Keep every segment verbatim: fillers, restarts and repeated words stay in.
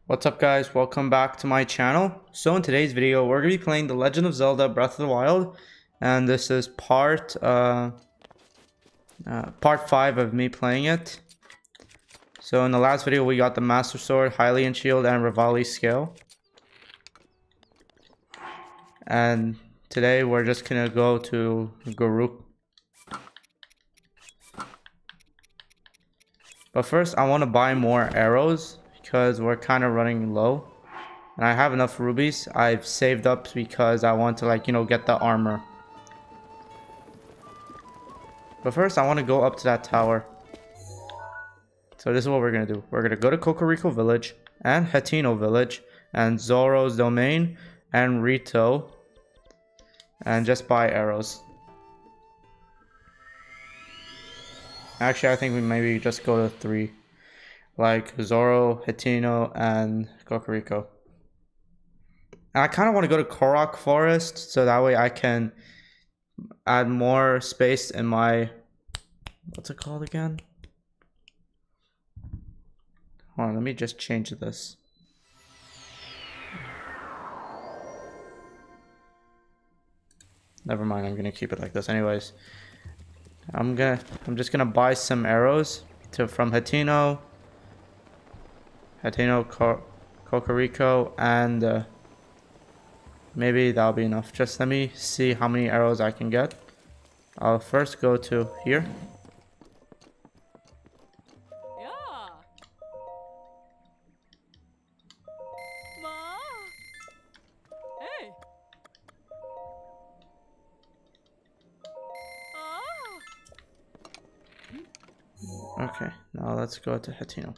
What's up guys, welcome back to my channel. So in today's video we're going to be playing The Legend of Zelda Breath of the Wild, and this is part uh, uh, part five of me playing it. So in the last video we got the Master Sword, Hylian Shield, and Rivali Scale. And today we're just going to go to Guru. But first I want to buy more arrows because we're kind of running low. And I have enough rubies I've saved up because I want to, like, you know, get the armor. But first I want to go up to that tower. So this is what we're going to do. We're going to go to Kokoriko Village and Hateno Village and Zoro's Domain and Rito. And just buy arrows. Actually, I think we maybe just go to three. Like Zoro, Hateno, and Kokoriko. And I kind of want to go to Korok Forest so that way I can add more space in my... What's it called again? Hold on, let me just change this. Never mind, I'm gonna keep it like this anyways. I'm gonna I'm just gonna buy some arrows to from Hateno, Hateno, Ko Kokoriko, and uh, maybe that'll be enough. Just let me see how many arrows I can get. I'll first go to here. Yeah. Ma. Hey. Ah. Okay, now let's go to Hateno.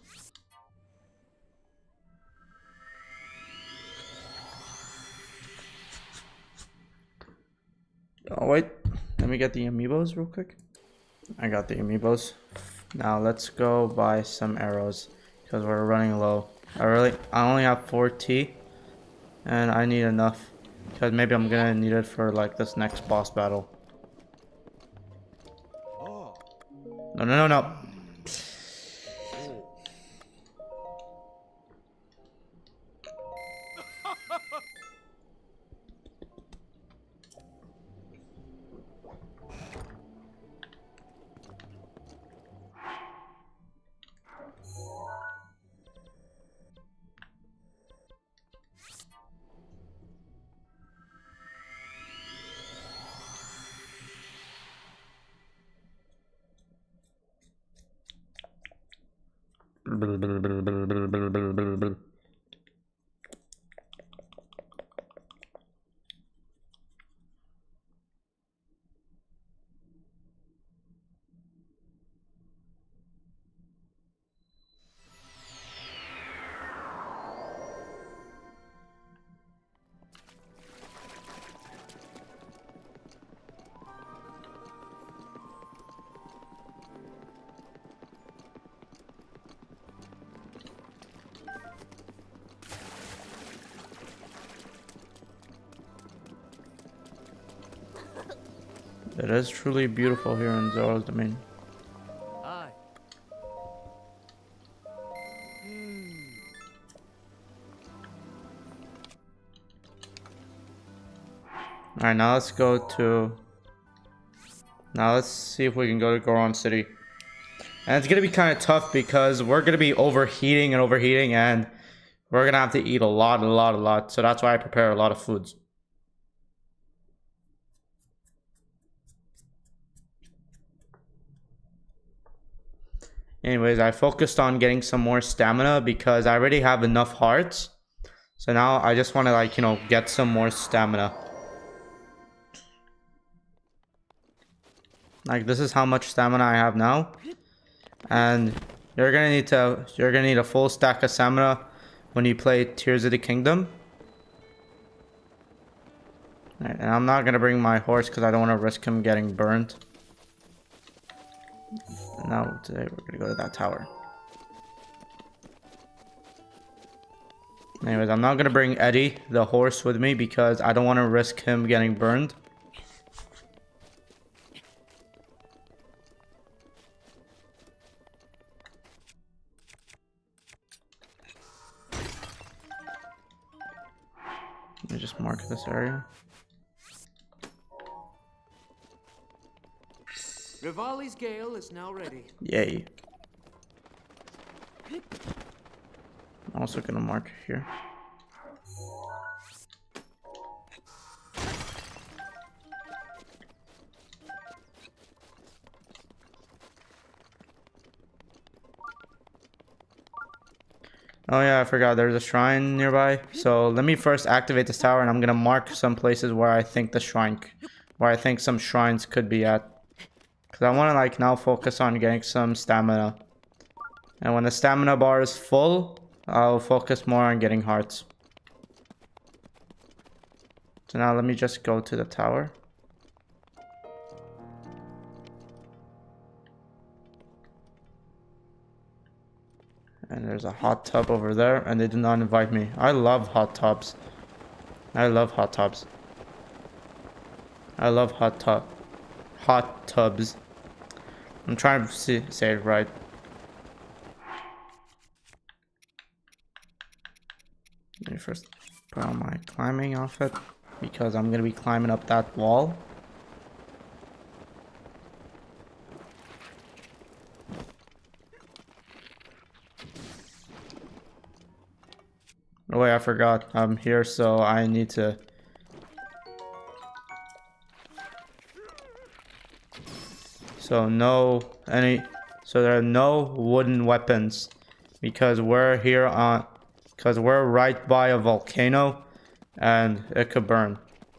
Oh wait, let me get the amiibos real quick. I got the amiibos. Now let's go buy some arrows because we're running low. I really, I only have four T, and I need enough because maybe I'm gonna need it for like this next boss battle. No, no, no, no. It is truly beautiful here in Zoro's Domain. Hi. Hmm. Alright, now let's go to... Now let's see if we can go to Goron City. And it's gonna be kind of tough because we're gonna be overheating and overheating, and we're gonna have to eat a lot, a lot, a lot. So that's why I prepare a lot of foods. Anyways, I focused on getting some more stamina because I already have enough hearts. So now I just want to, like, you know, get some more stamina. Like, this is how much stamina I have now. And you're gonna need to you're gonna need a full stack of stamina when you play Tears of the Kingdom. Right, and I'm not gonna bring my horse because I don't want to risk him getting burned. Now today we're gonna go to that tower. Anyways, I'm not gonna bring Eddie, the horse, with me because I don't want to risk him getting burned. Let me just mark this area. Rivali's gale is now ready. Yay. I'm also gonna mark here. Oh yeah, I forgot there's a shrine nearby. So let me first activate this tower and I'm gonna mark some places where I think the shrine, where I think some shrines could be at. Cause I wanna like now focus on getting some stamina. And when the stamina bar is full, I'll focus more on getting hearts. So now let me just go to the tower. And there's a hot tub over there, and they did not invite me. I love hot tubs. I love hot tubs. I love hot tub. Hot tubs. I'm trying to see, say it right. Let me first put on my climbing outfit, because I'm gonna be climbing up that wall. Oh wait, I forgot. I'm here, so I need to... So no any... So there are no wooden weapons. Because we're here on... Because we're right by a volcano. And it could burn.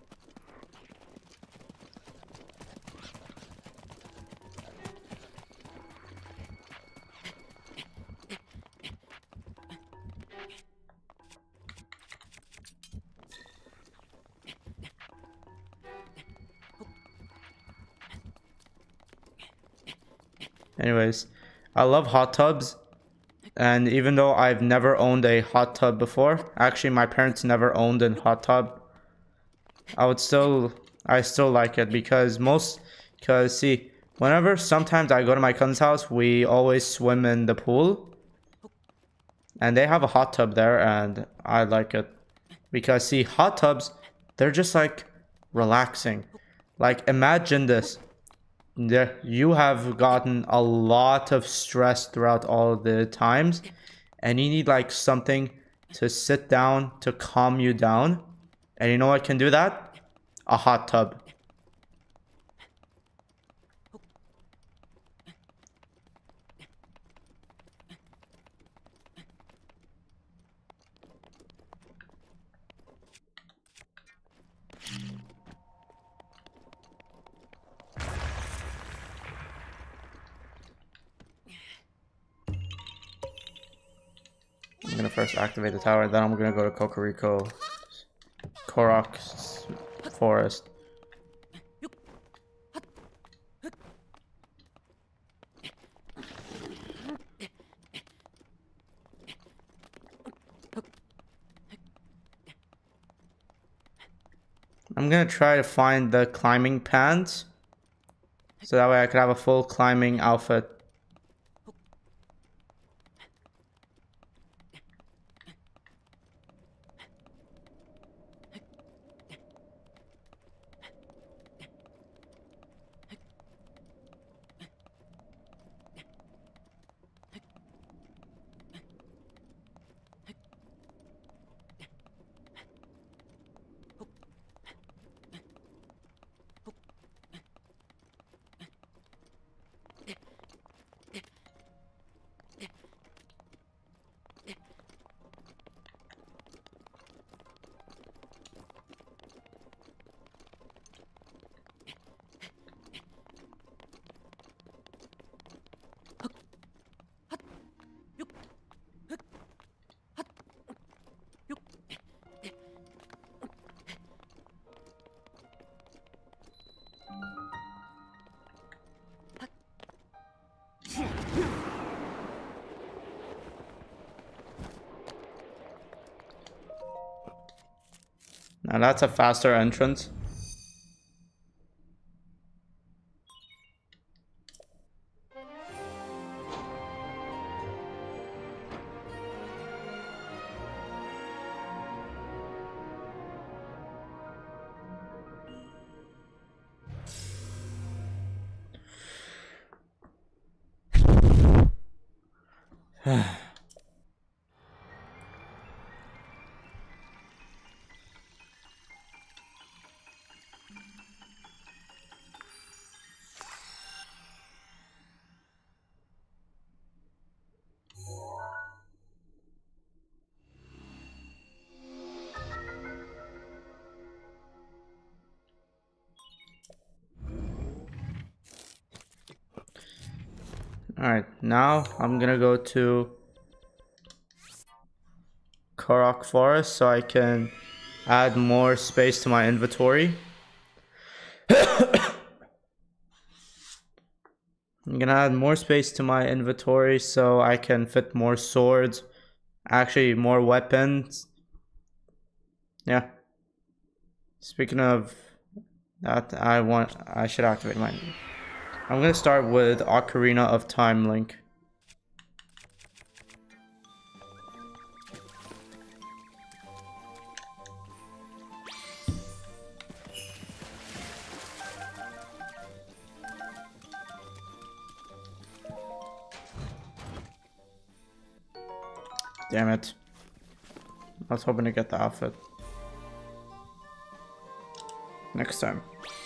Anyways, I love hot tubs, and even though I've never owned a hot tub before, actually my parents never owned a hot tub, I would still, I still like it because most, because see, whenever sometimes I go to my cousin's house, we always swim in the pool, and they have a hot tub there, and I like it because see, hot tubs, they're just like relaxing. Like imagine this. There, you have gotten a lot of stress throughout all the times, and you need like something to sit down to calm you down. And you know what can do that? A hot tub. I'm gonna first activate the tower, then I'm gonna go to Kokoriko, Korok's forest. I'm gonna try to find the climbing pants, so that way I could have a full climbing outfit. Now that's a faster entrance. Alright, now I'm gonna go to Korok Forest so I can add more space to my inventory. I'm gonna add more space to my inventory so I can fit more swords, actually more weapons. Yeah. Speaking of that, I want I should activate mine. I'm gonna start with Ocarina of Time Link. Damn it. I was hoping to get the outfit. Next time.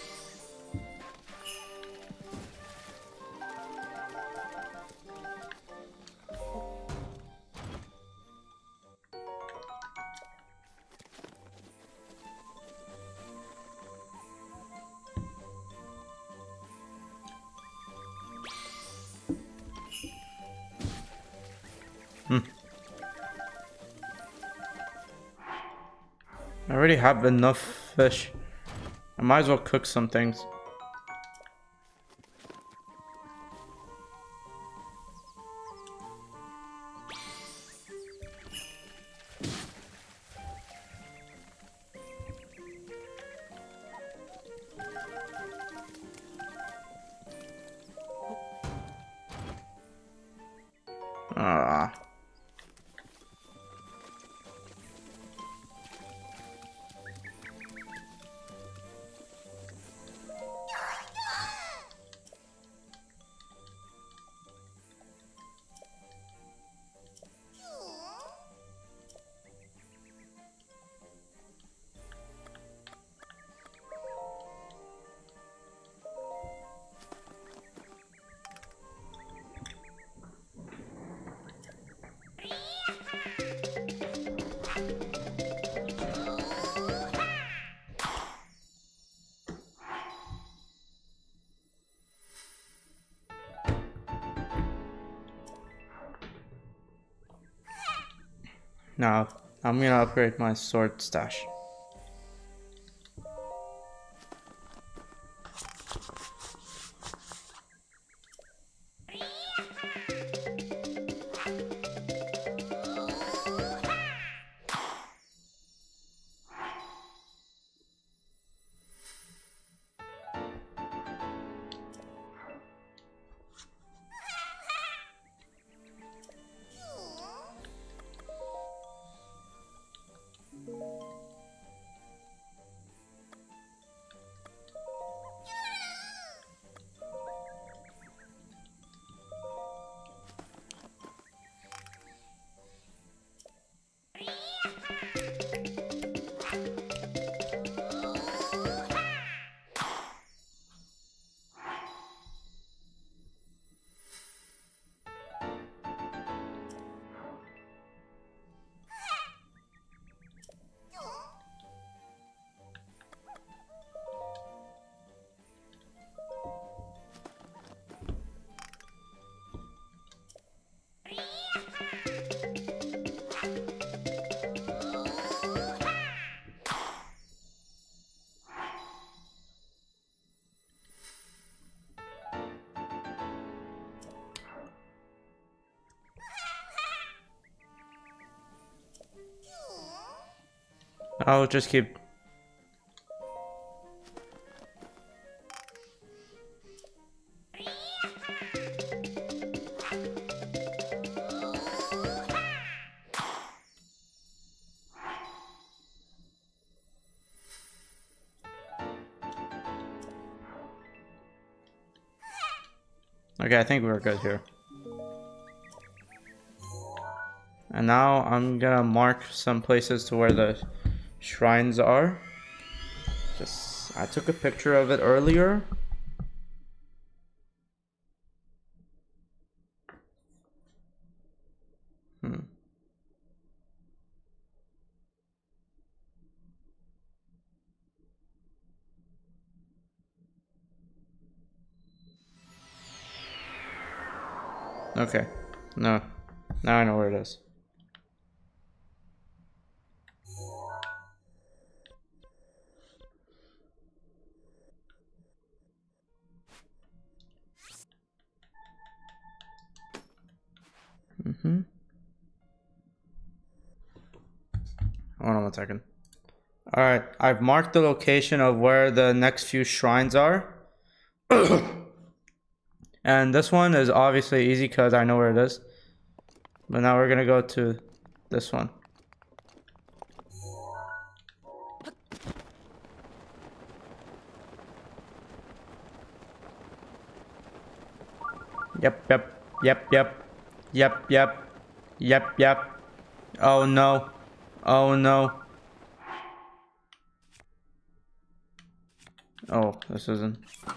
Hmm. I already have enough fish. I might as well cook some things. Ah. Now, I'm gonna upgrade my sword stash. I'll just keep... Okay, I think we're good here. And now I'm gonna mark some places to where the shrines are. Just, I took a picture of it earlier. Hmm. Okay. No. Now I know where it is. Mm-hmm. Hold on one second. Alright, I've marked the location of where the next few shrines are. And this one is obviously easy because I know where it is. But now we're gonna go to this one. Yep, yep, yep, yep, yep, yep, yep, yep. Oh no. Oh no. Oh, this isn't.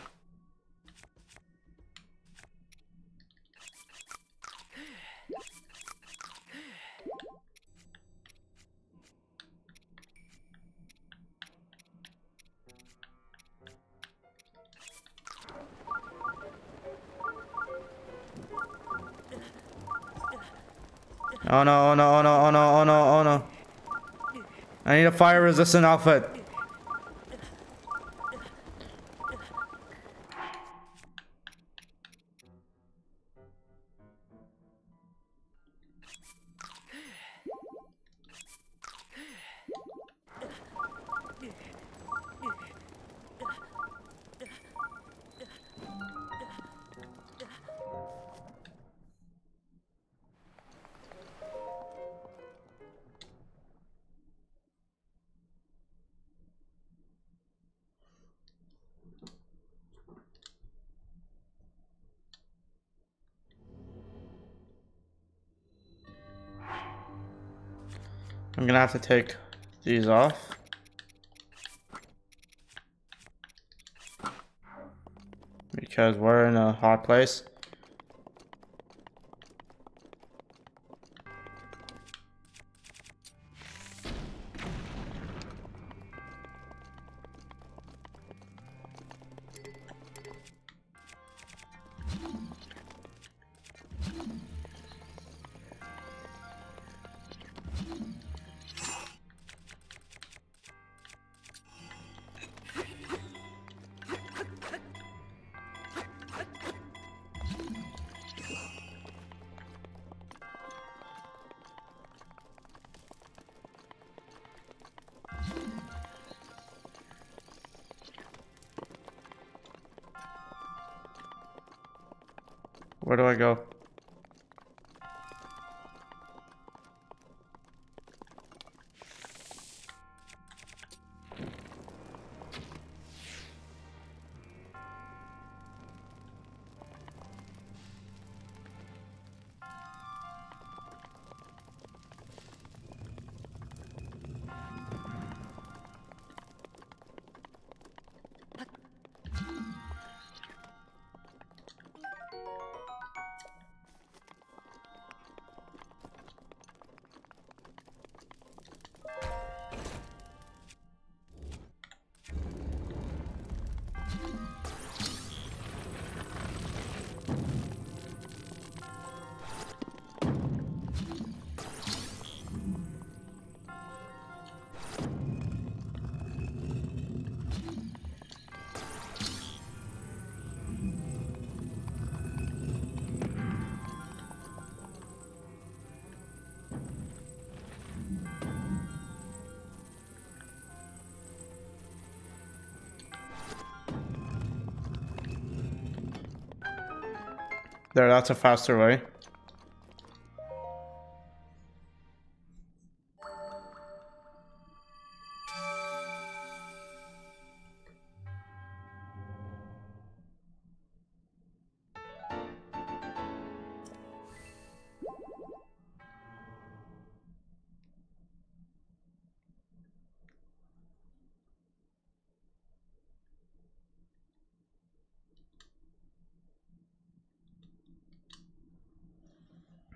Oh no, oh no, oh no, oh no, oh no, oh no. I need a fire resistant outfit. I'm gonna have to take these off. Because we're in a hot place. Where do I go? There, that's a faster way.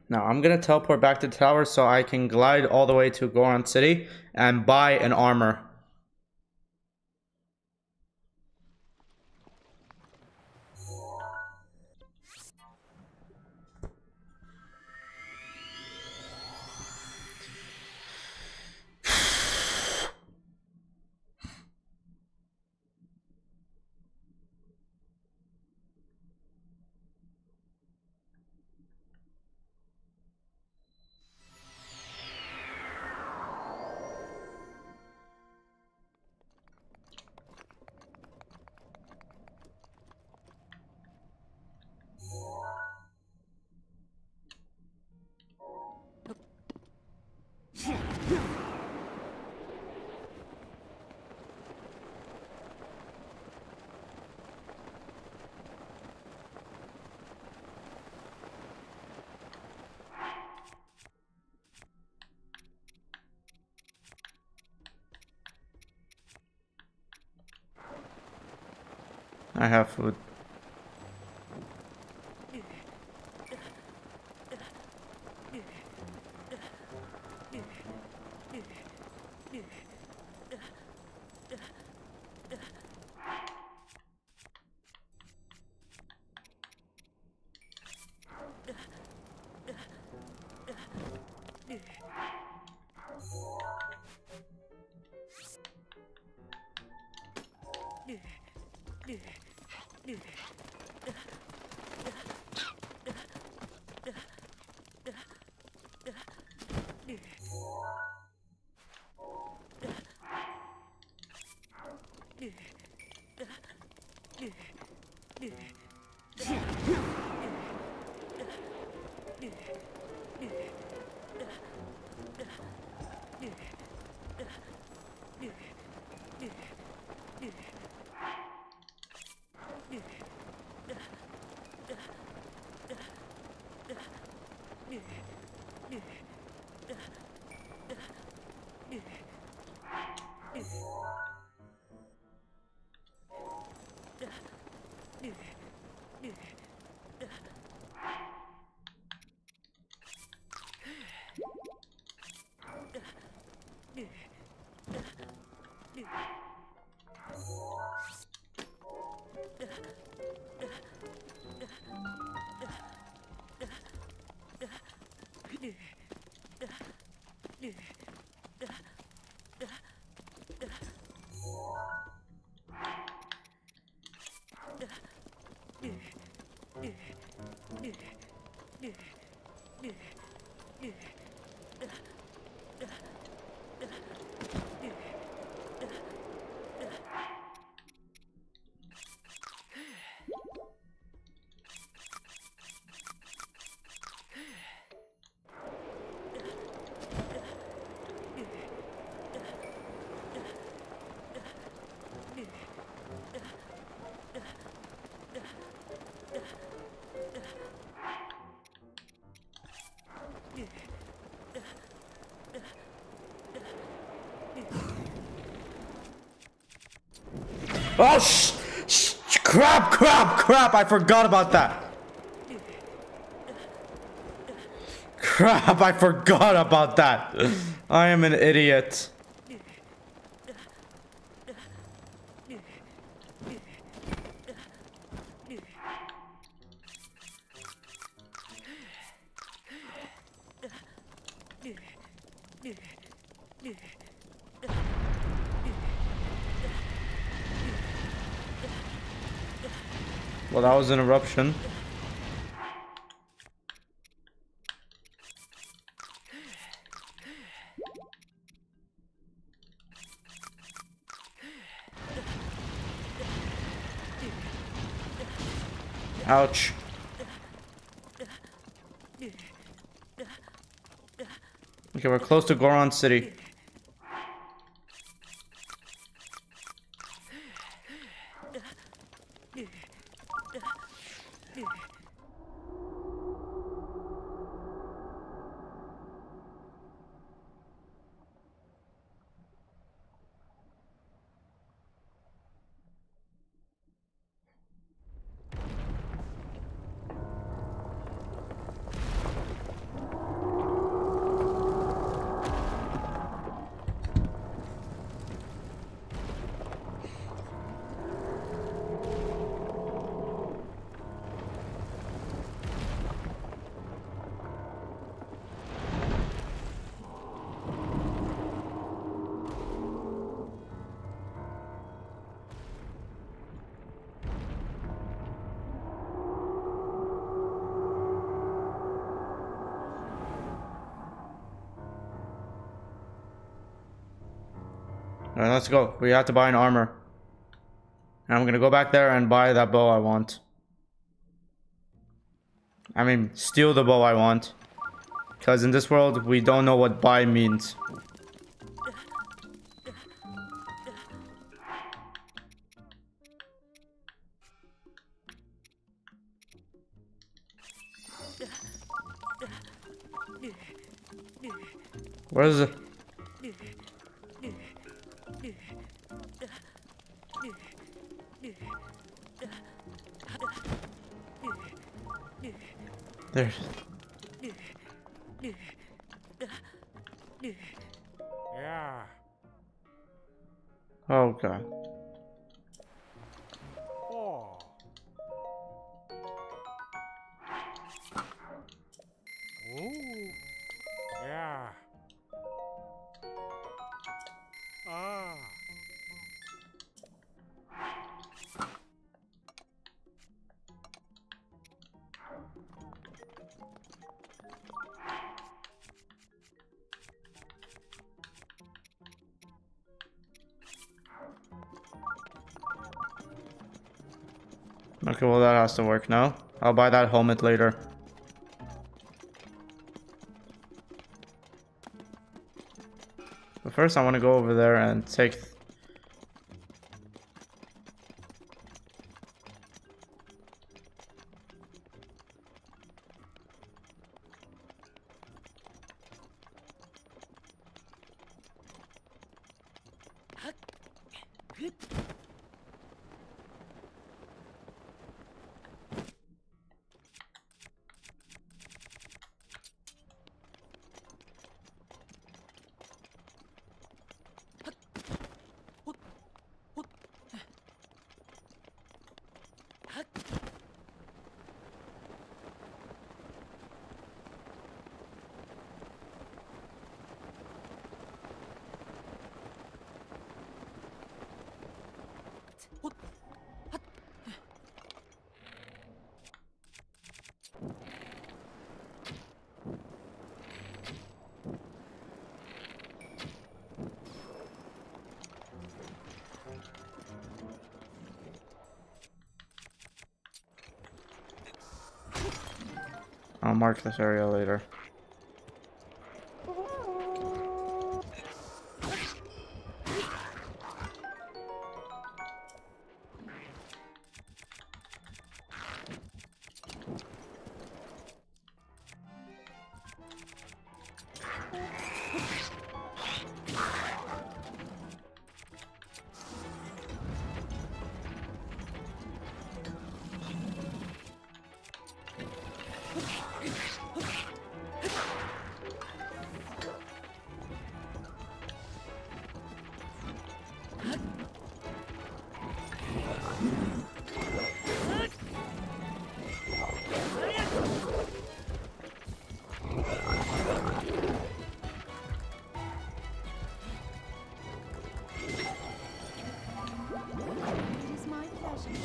Now I'm gonna teleport back to the tower so I can glide all the way to Goron City and buy an armor. I have food. Oh, sh sh crap, crap, crap. I forgot about that. Crap, I forgot about that. I am an idiot. Well, that was an eruption. Ouch. Okay, we're close to Goron City. Alright, let's go. We have to buy an armor. And I'm gonna go back there and buy that bow I want. I mean, steal the bow I want. Because in this world, we don't know what buy means. Where is it? There. Yeah. Oh god. Oh. Ooh. Yeah. Ah. Okay, well that has to work now. I'll buy that helmet later. But first I want to go over there and take... I'll mark this area later. It is my pleasure.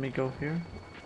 me go here.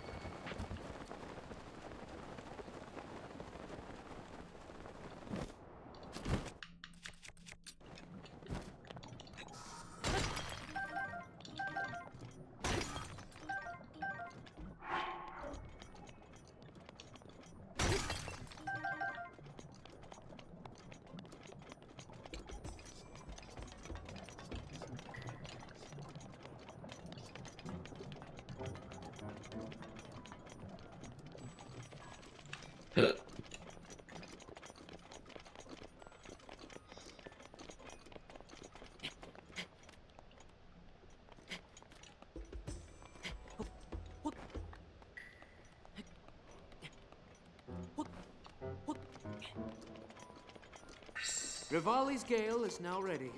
Rivali's Gale is now ready.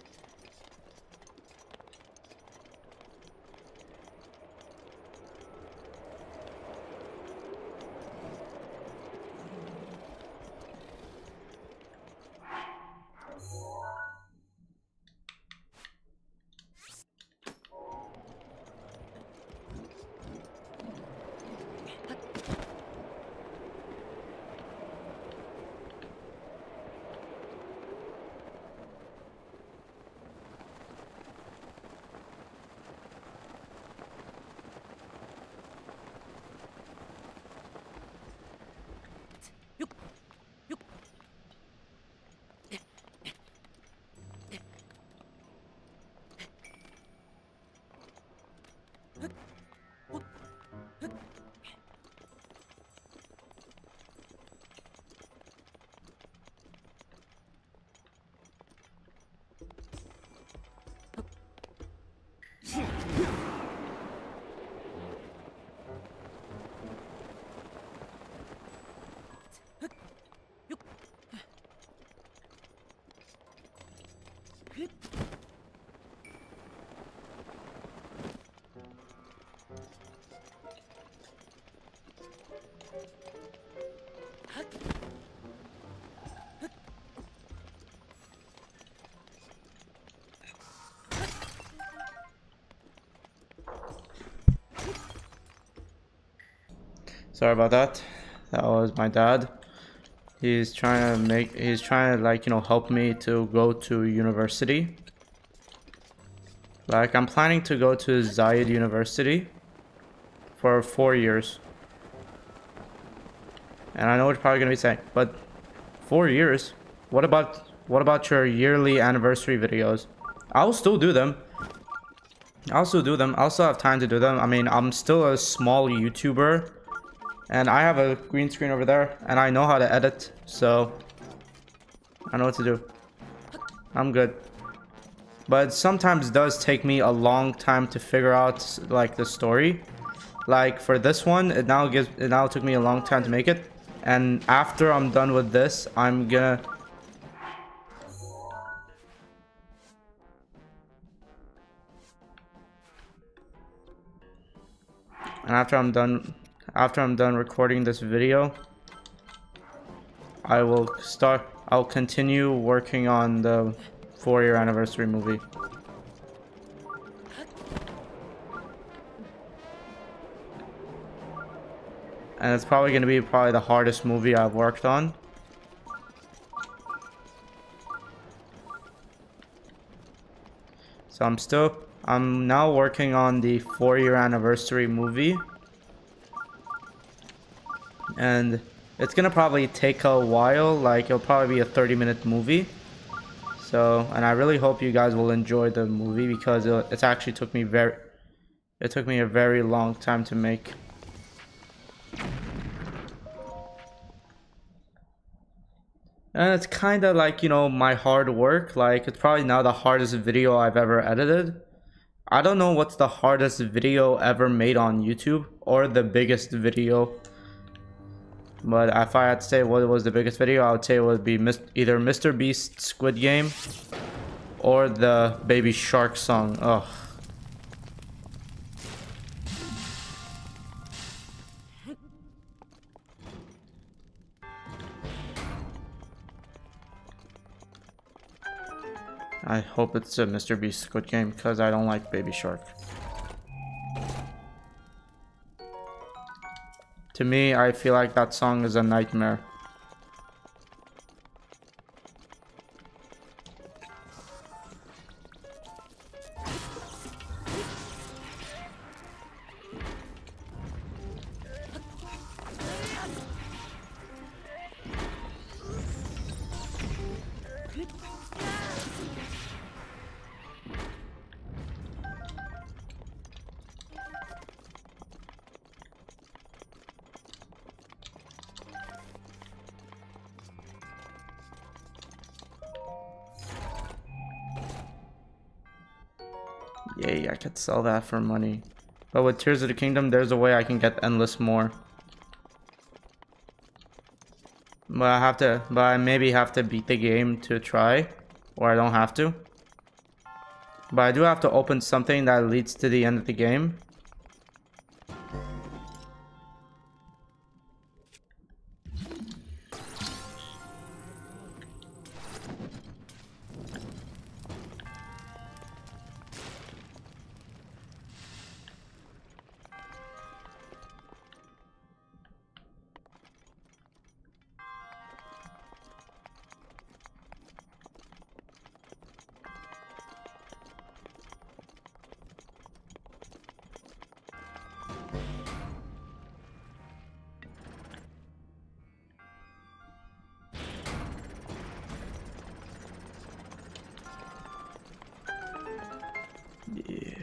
Sorry about that. That was my dad. He's trying to make, he's trying to like, you know, help me to go to university. Like, I'm planning to go to Zayed University for four years. And I know what you're probably gonna be saying, but four years? What about, what about your yearly anniversary videos? I'll still do them. I'll still do them. I'll still have time to do them. I mean, I'm still a small YouTuber. And I have a green screen over there, and I know how to edit, so I know what to do. I'm good. But sometimes it does take me a long time to figure out like the story. Like for this one, it now gives it now took me a long time to make it. And after I'm done with this, I'm gonna and after I'm done After I'm done recording this video, I will start, I'll continue working on the four year anniversary movie. And it's probably going to be probably the hardest movie I've worked on. So I'm still, I'm now working on the four year anniversary movie. And it's gonna probably take a while, like it'll probably be a thirty minute movie. So, and I really hope you guys will enjoy the movie because it, it's actually took me very, it took me a very long time to make. And it's kind of like, you know, my hard work. Like, it's probably now the hardest video I've ever edited. I don't know what's the hardest video ever made on YouTube or the biggest video. But if I had to say what was the biggest video, I would say it would be either Mister Beast's Squid Game or the Baby Shark song. Ugh. I hope it's a Mister Beast Squid Game because I don't like Baby Shark. To me, I feel like that song is a nightmare. Yay, I could sell that for money. But with Tears of the Kingdom, there's a way I can get endless more. But I have to, but I maybe have to beat the game to try. Or I don't have to. But I do have to open something that leads to the end of the game. Yeah.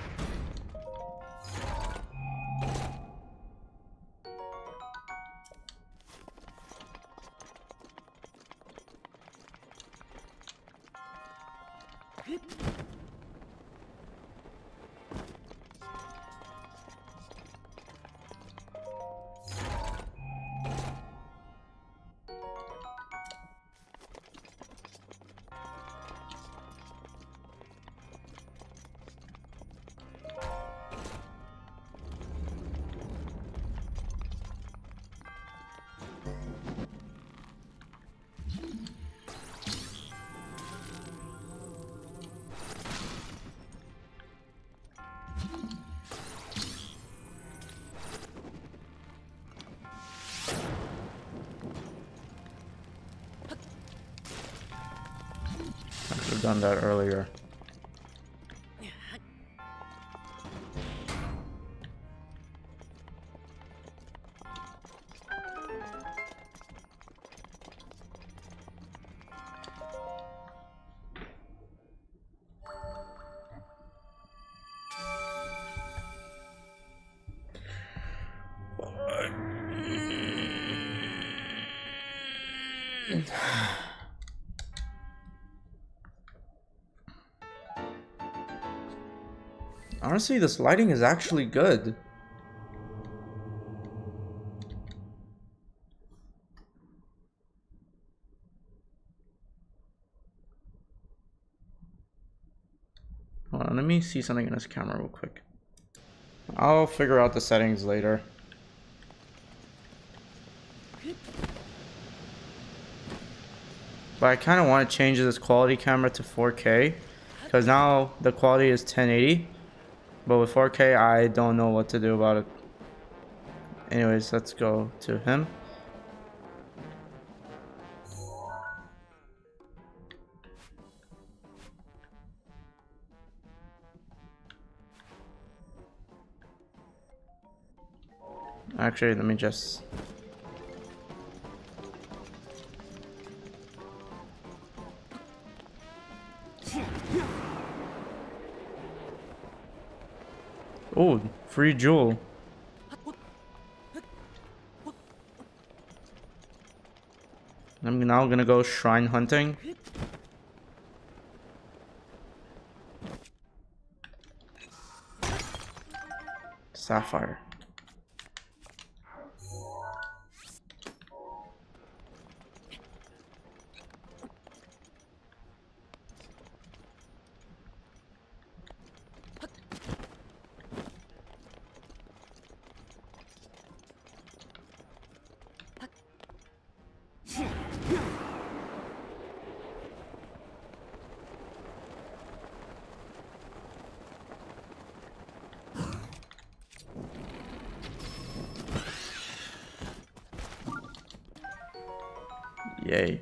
I should have done that earlier. Honestly, this lighting is actually good. Hold on, let me see something in this camera real quick. I'll figure out the settings later. But I kind of want to change this quality camera to four K because now the quality is ten eighty. But with four K, I don't know what to do about it. Anyways, let's go to him. Actually, let me just... Oh, free jewel. I'm now gonna go shrine hunting. Sapphire. Yay.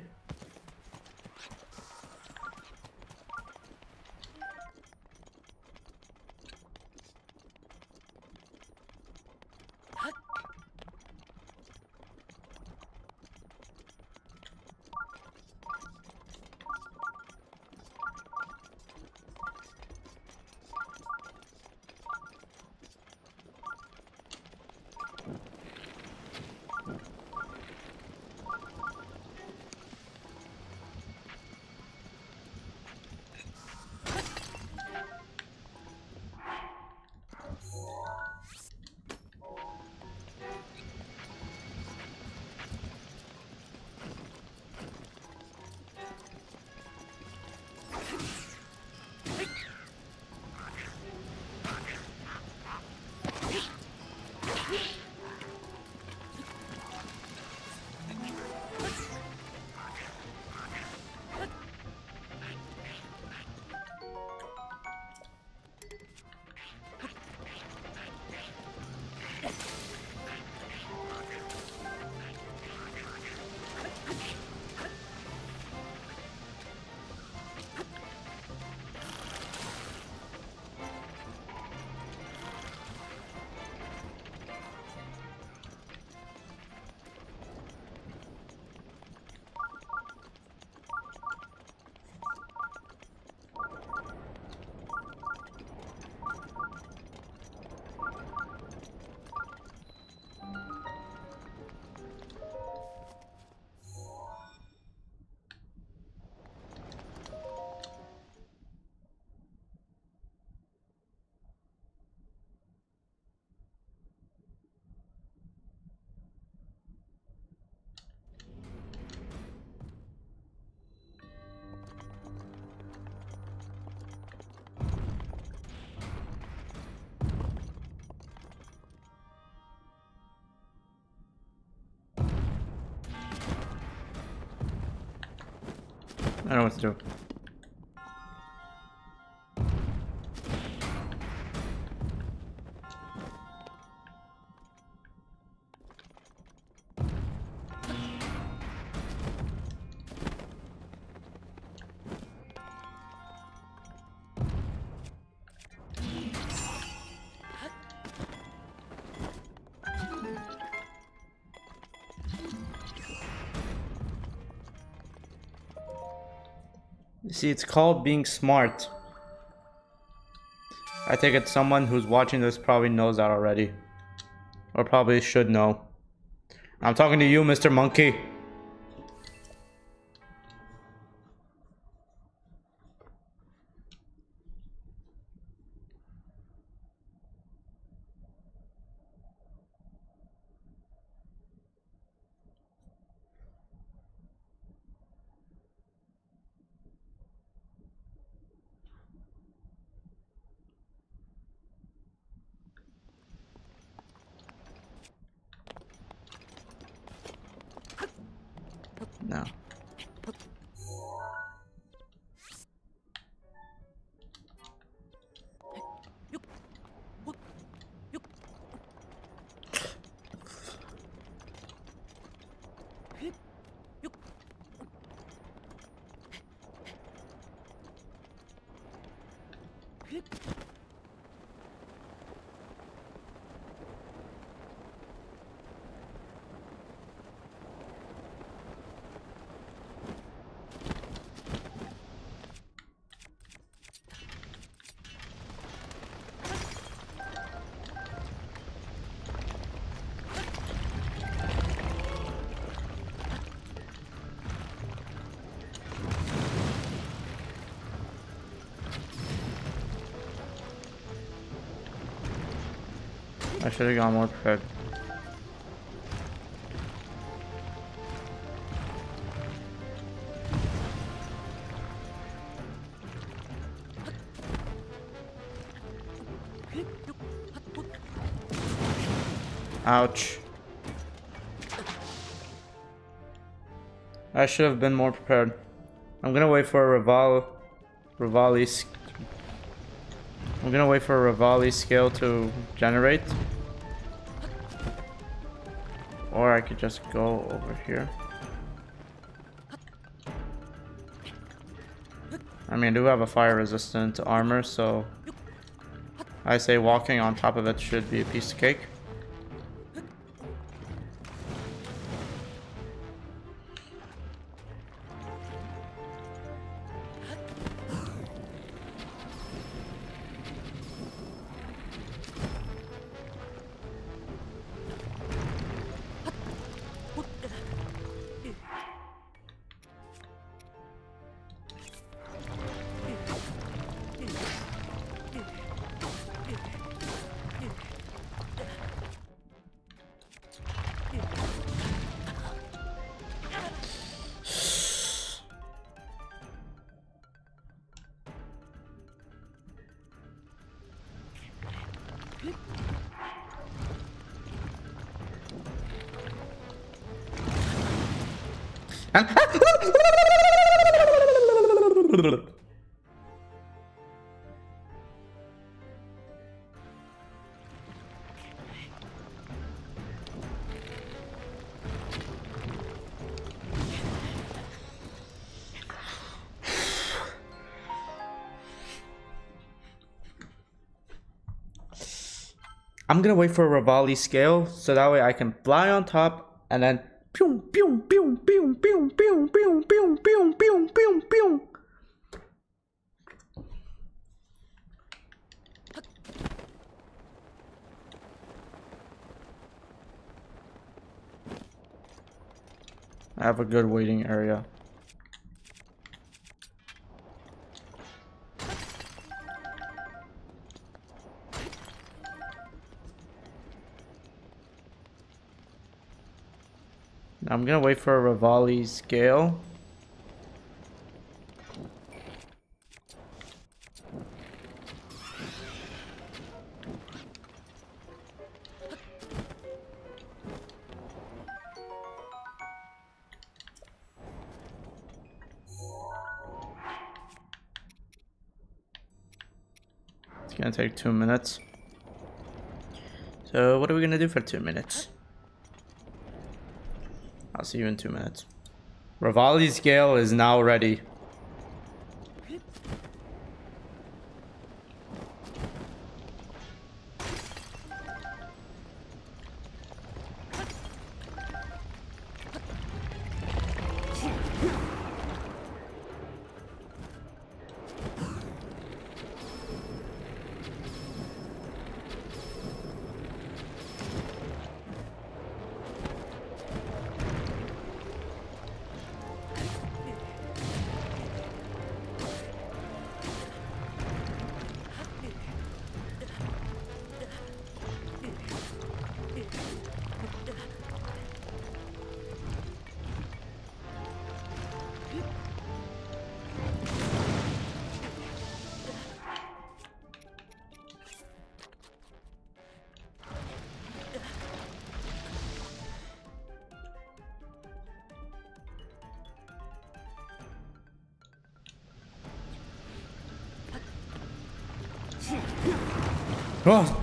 I don't know what to do. You see, it's called being smart. I think it's someone who's watching this probably knows that already. Or probably should know. I'm talking to you, Mister Monkey. No. I should have gone more prepared. Ouch. I should have been more prepared. I'm gonna wait for a Rival... Rivali... I'm gonna wait for a Rivali scale to generate. Or I could just go over here. mean, I do have a fire resistant armor, so I say walking on top of it should be a piece of cake. And I'm gonna wait for a Rivali scale so that way I can fly on top and then pew pew pew pew pew pew pew pew pew pew pew pew. I have a good waiting area. I'm gonna wait for a Rivali scale. It's gonna take two minutes. So what are we gonna do for two minutes? I'll see you in two minutes. Rivali scale is now ready. Oh.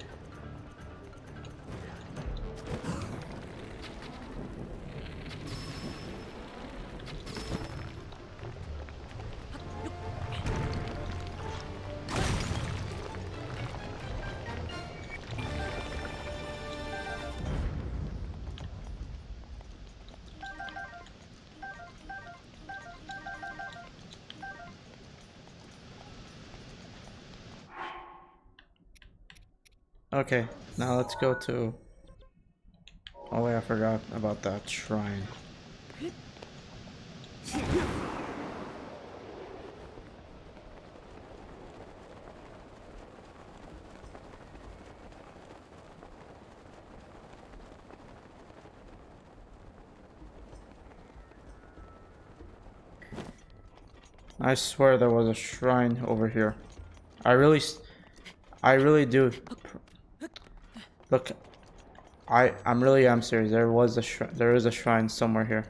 Okay, now let's go to... Oh wait, I forgot about that shrine. I swear there was a shrine over here. I really... I really do... Look, I I'm really am serious. There was a shr there is a shrine somewhere here.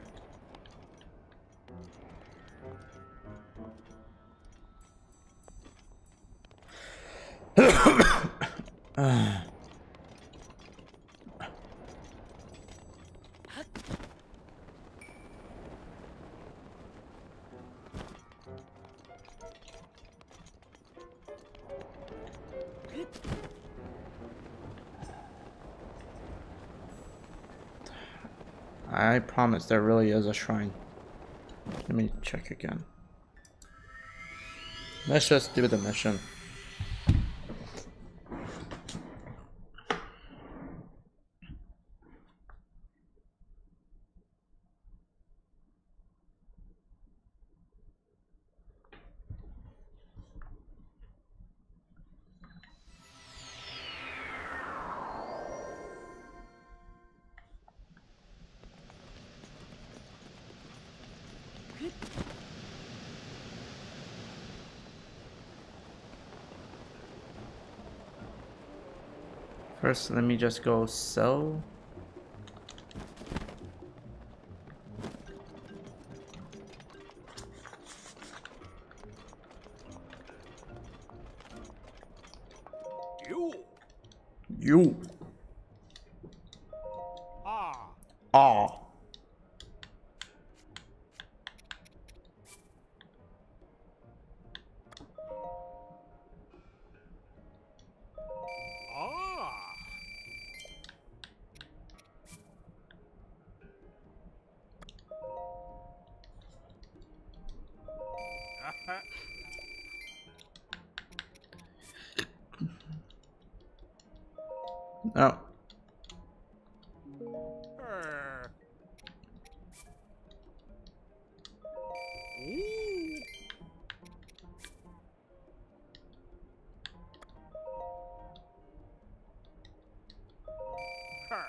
I promise there really is a shrine. Let me check again. Let's just do the mission. First, let me just go sell. You. You. Ah. Ah. Ah. Oh. Er. Ooh. Her.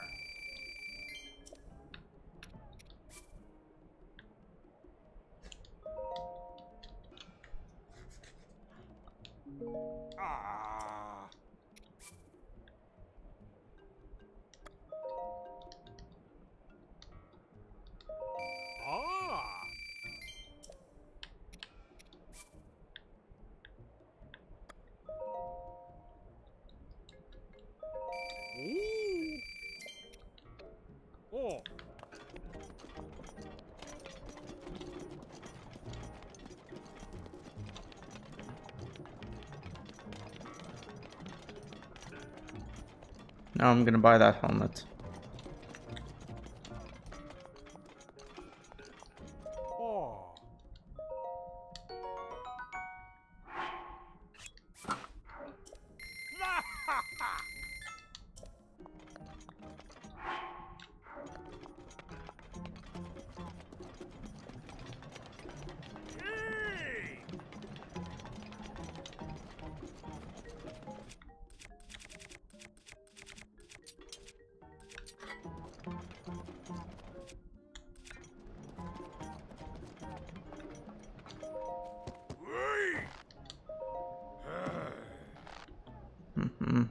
Ah. Ah. Ooh. Oh. Now I'm gonna buy that helmet. Oh. Yay! Whee! Mm-hmm.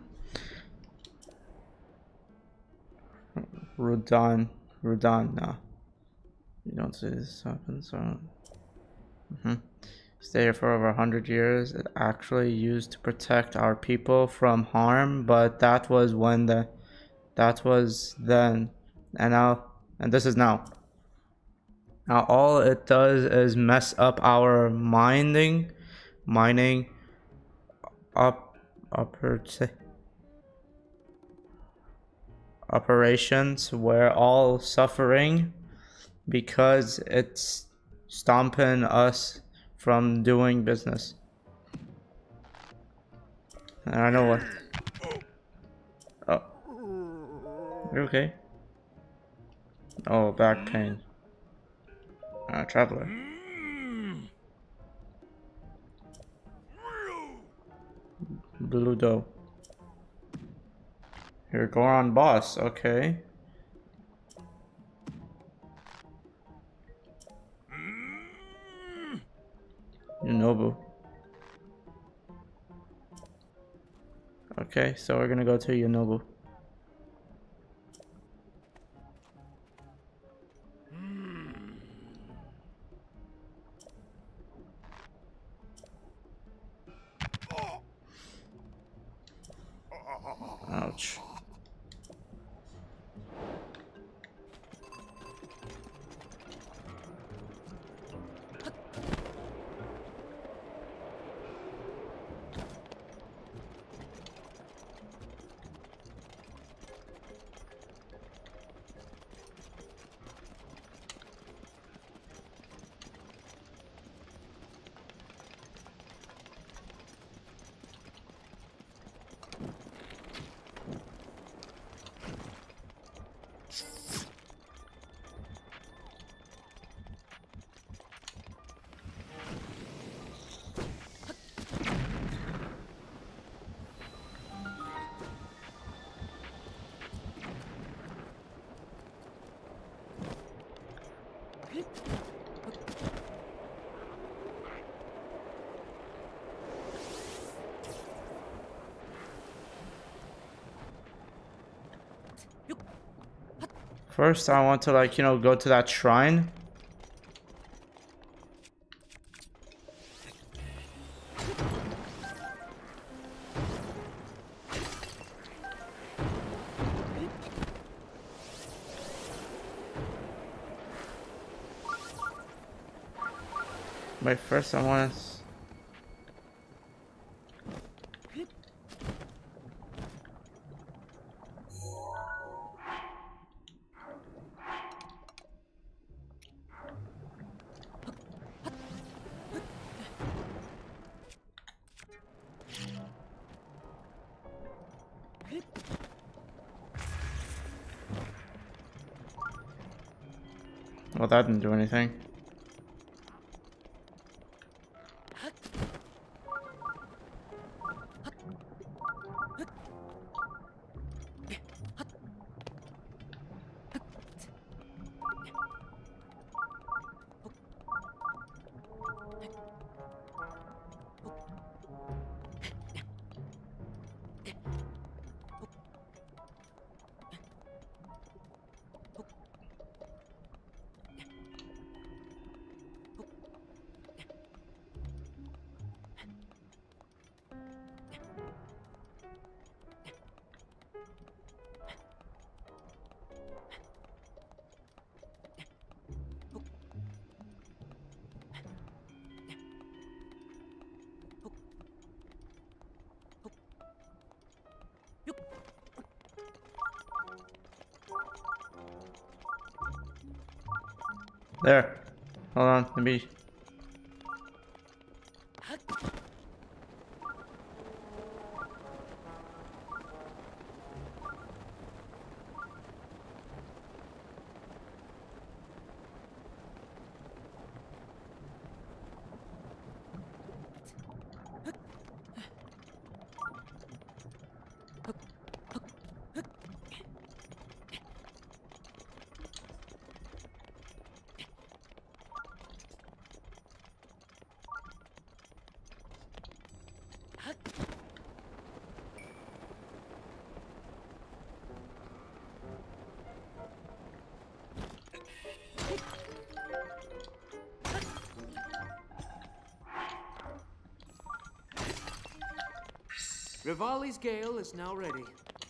Rudan. Rudan, no. You don't see this happen, so. Mm-hmm. Stay here for over a hundred years. It actually used to protect our people from harm, but that was when the. That was then. And now. And this is now. Now all it does is mess up our mining. Mining. Up. Upper. Operations. We're all suffering because it's stomping us from doing business. And I know what. Oh, you okay? Oh, back pain. Uh, traveler. Blue dough. Here, Goron boss. Okay. Yunobu. Okay, so we're gonna go to Yunobu. Ouch. First, I want to, like, you know, go to that shrine. Wait, first I want to... Well, that didn't do anything. There. Hold on, let me... Rivali's Gale is now ready.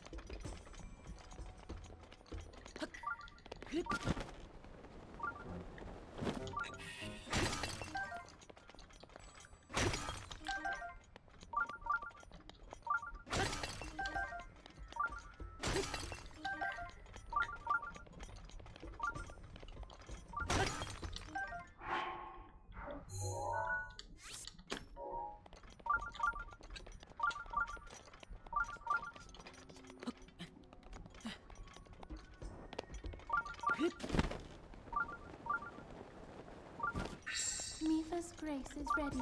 Mifa's grace is ready.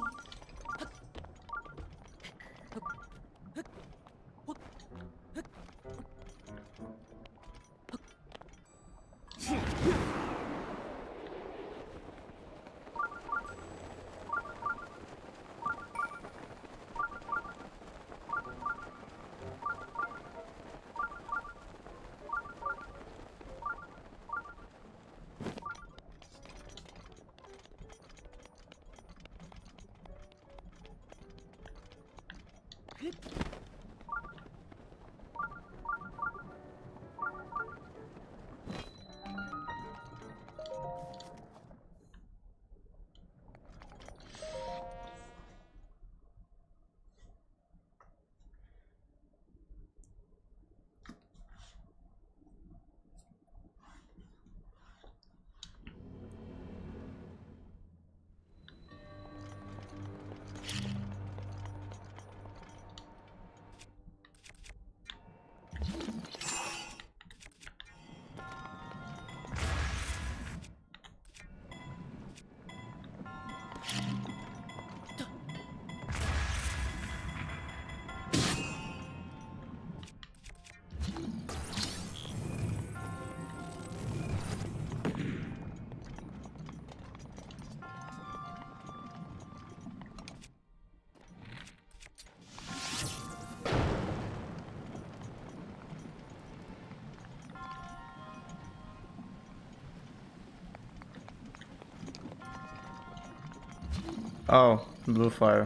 Oh, blue fire.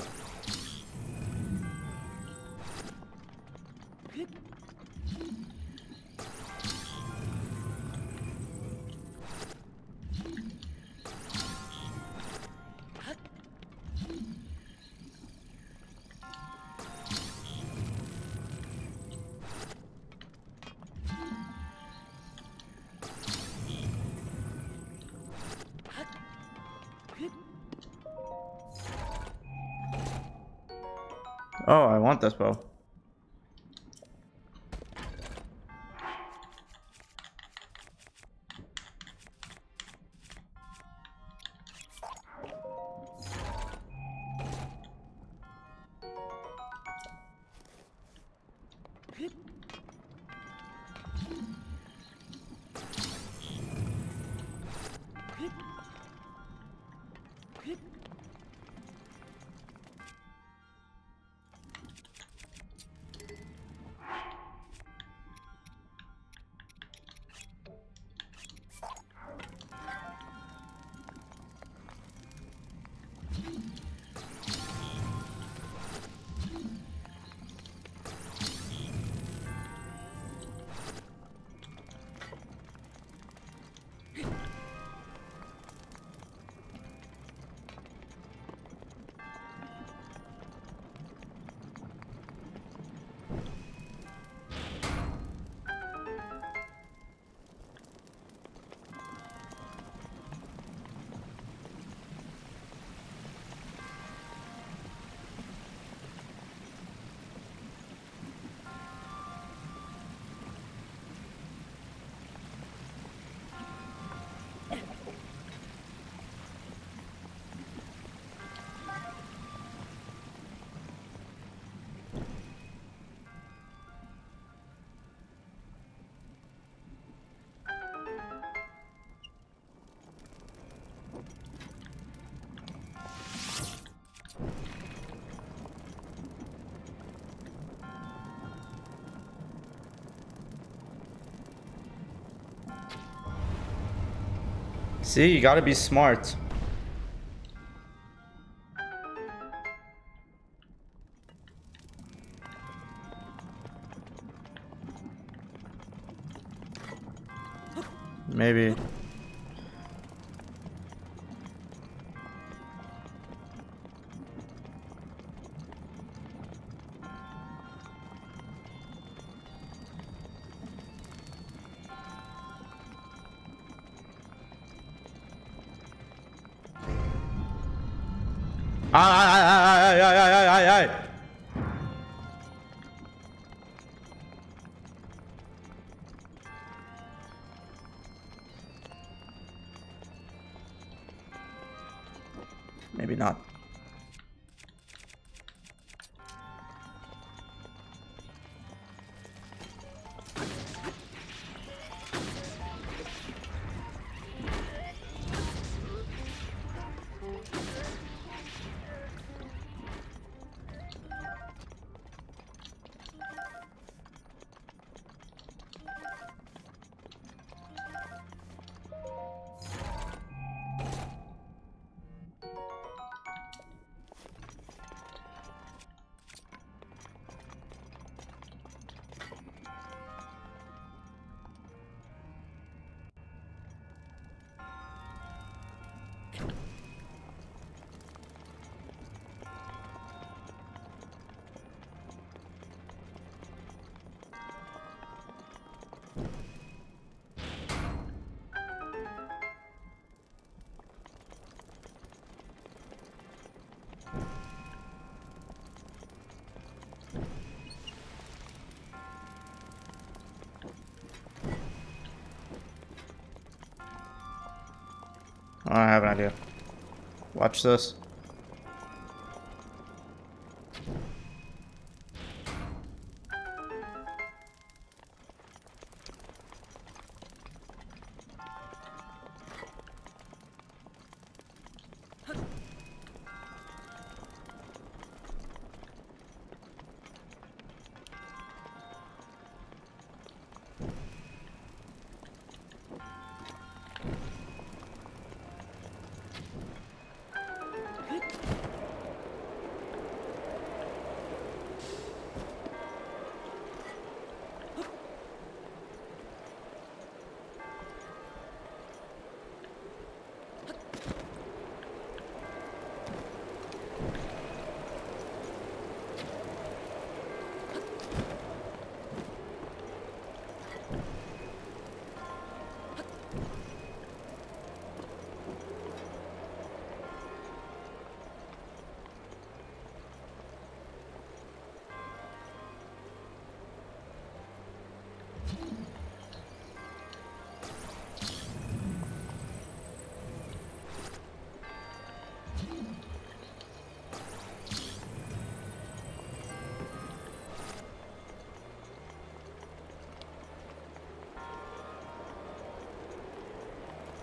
Oh, I want this bow. See, you gotta be smart. Maybe. Ay, ay, ay, ay, ay, ay, ay, ay, ay. Maybe not. I have an idea. Watch this.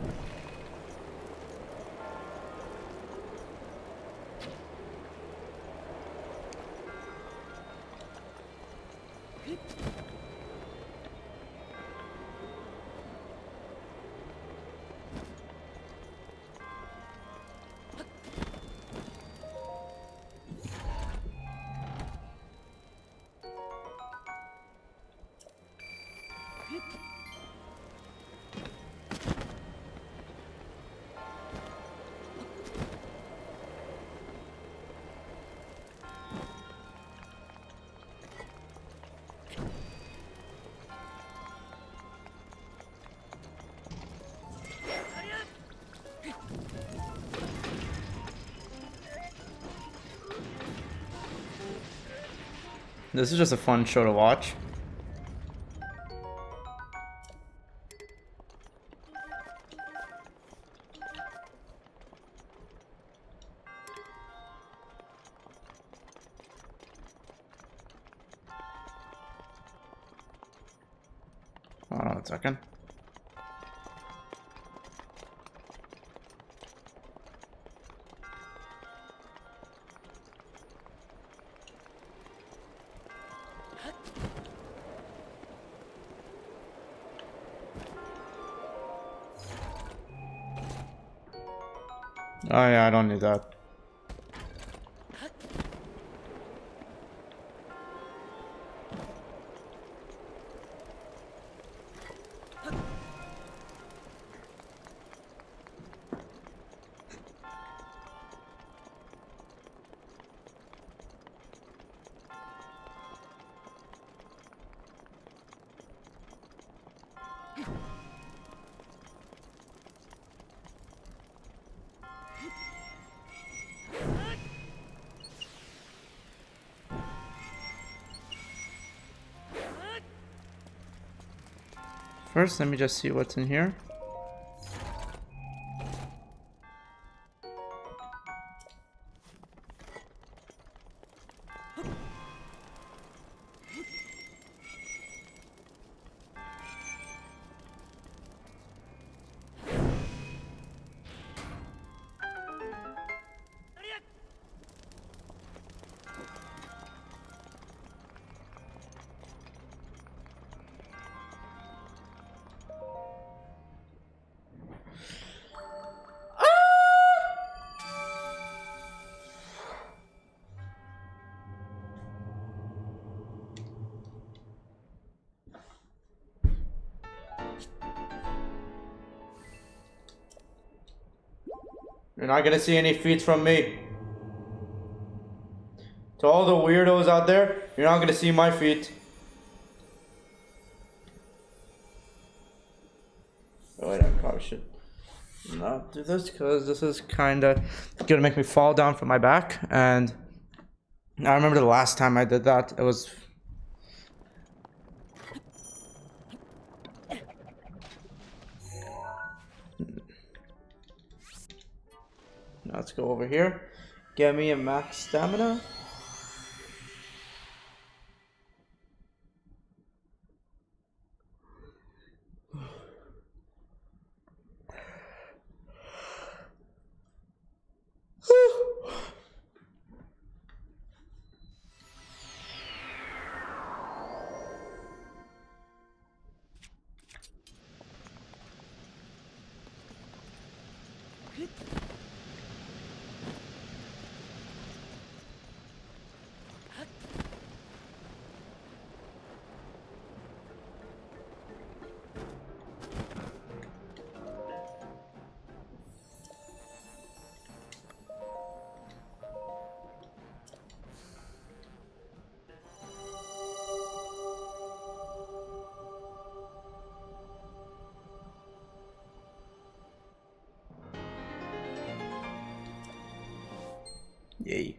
This is just a fun show to watch. Hold on a second. Oh yeah, I don't need that. First, let me just see what's in here. You're not gonna see any feats from me. To all the weirdos out there, you're not gonna see my feet. Oh wait, I probably should not do this because this is kinda gonna make me fall down from my back. And I remember the last time I did that, it was let's go over here. Get me a max stamina. Yay.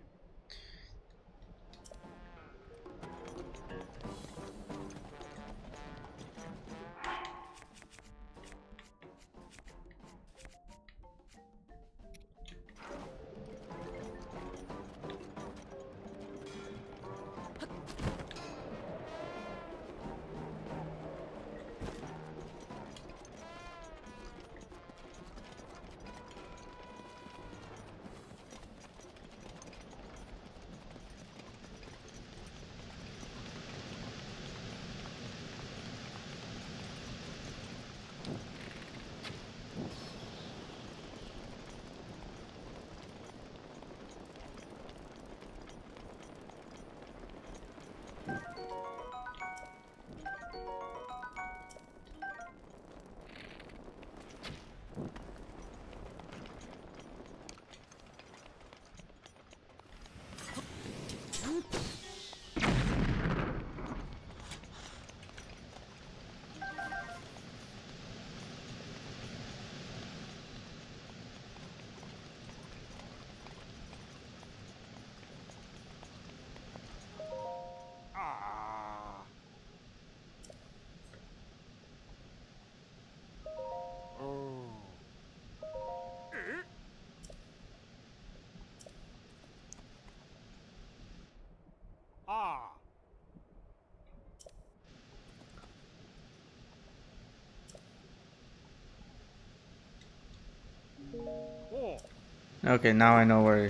Okay, now I know where.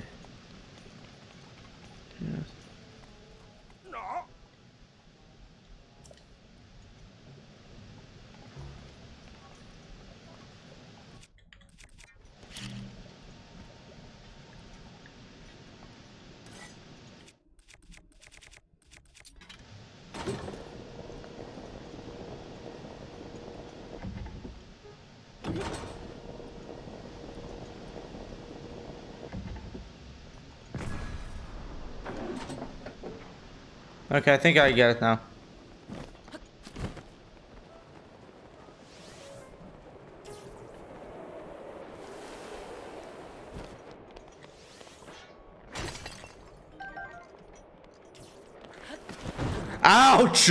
Yes. No. Okay, I think I get it now. Ouch!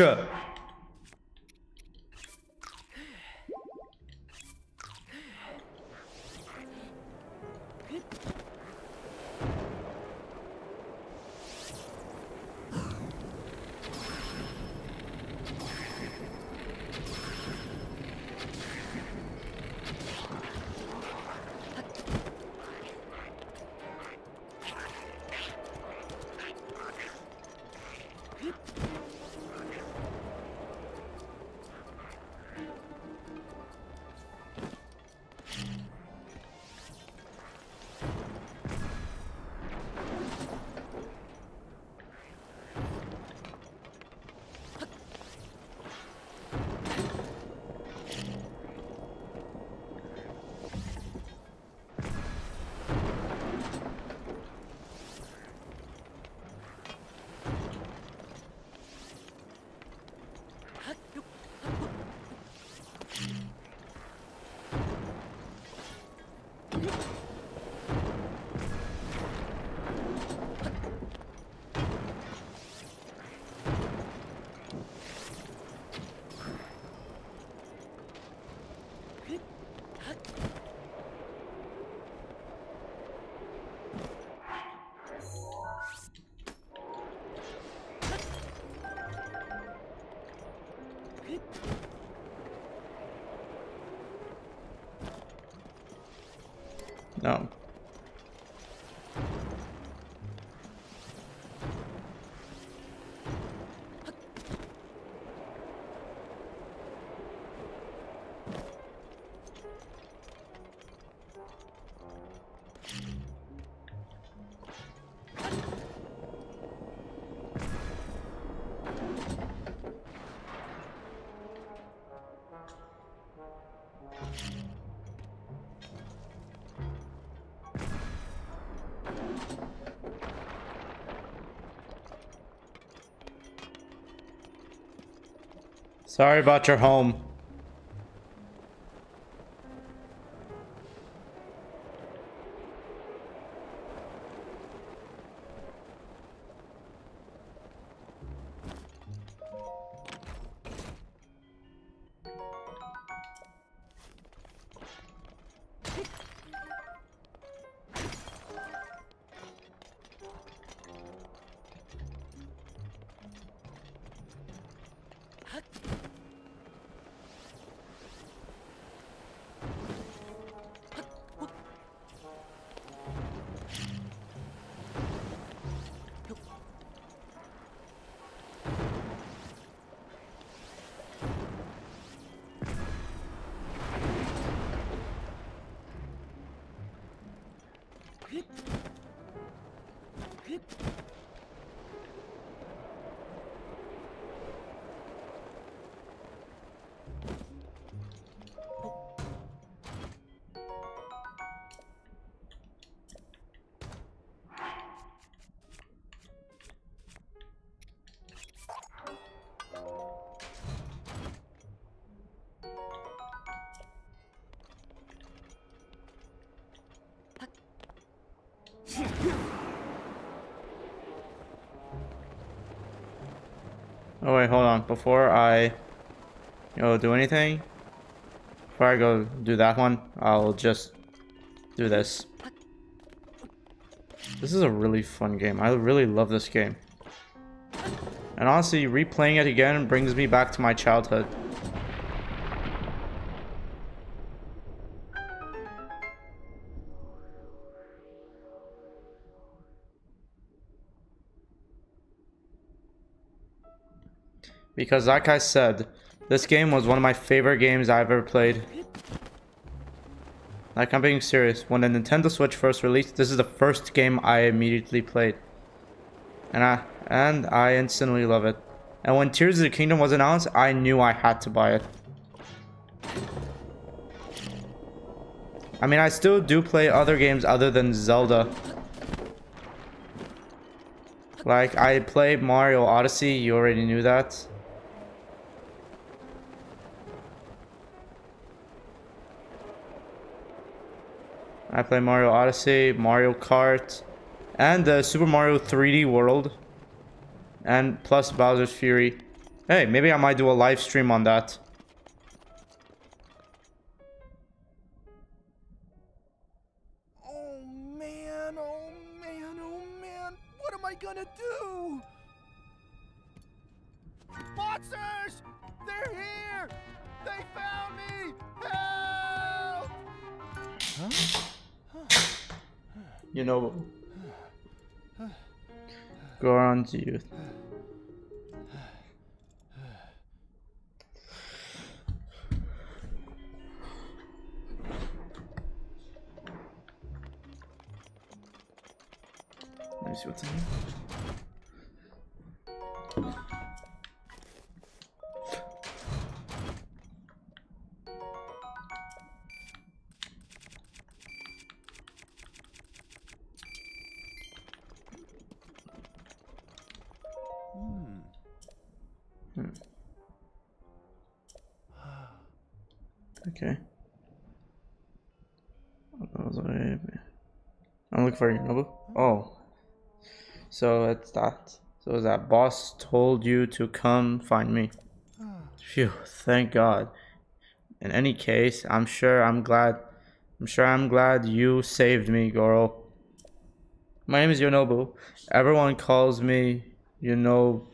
No. Sorry about your home. Oh wait, hold on. Before I, you know, do anything, before I go do that one, I'll just do this. This is a really fun game. I really love this game. And honestly, replaying it again brings me back to my childhood. Because like I said, this game was one of my favorite games I've ever played. Like, I'm being serious. When the Nintendo Switch first released, this is the first game I immediately played. And I and I instantly love it. And when Tears of the Kingdom was announced, I knew I had to buy it. I mean, I still do play other games other than Zelda. Like, I play Mario Odyssey, you already knew that. I play Mario Odyssey, Mario Kart, and the Super Mario three D World. And plus Bowser's Fury. Hey, maybe I might do a live stream on that. Oh man, oh man, oh man. What am I gonna do? Monsters! They're here! They found me! Help! You know. Goron's youth. Let me see what's in here. Hmm. Okay. I'm looking for you, Nobu. Oh. So it's that. So that boss told you to come find me. Phew, thank God. In any case, I'm sure I'm glad I'm sure I'm glad you saved me, Goro. My name is Yonobu. Everyone calls me Yono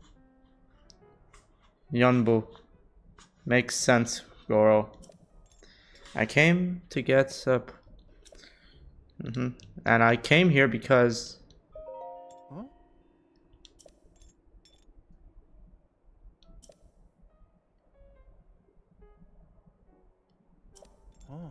Yonbu. Makes sense, Goro. I came to get up. Mm-hmm. And I came here because Huh? Oh.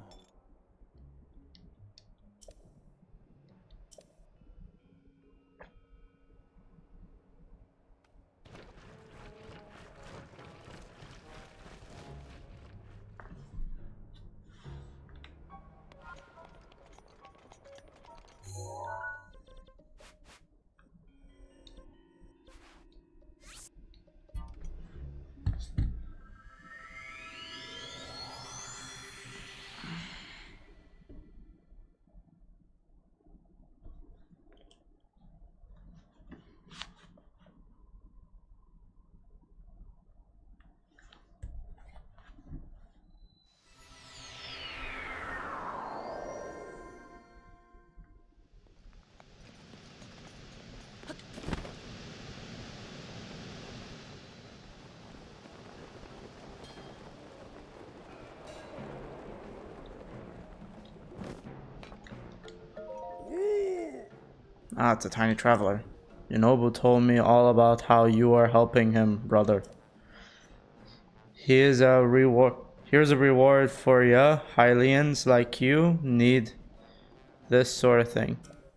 ah, it's a tiny traveler. Yonobu told me all about how you are helping him, brother. He is a reward. Here's a reward for ya. Hylians like you need this sort of thing.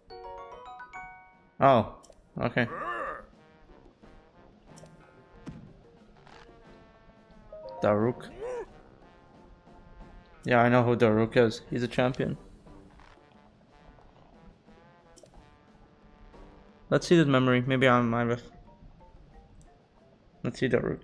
Oh, okay. Daruk. Yeah, I know who Daruk is. He's a champion. Let's see this memory. Maybe I'm my riff. Let's see Daruk.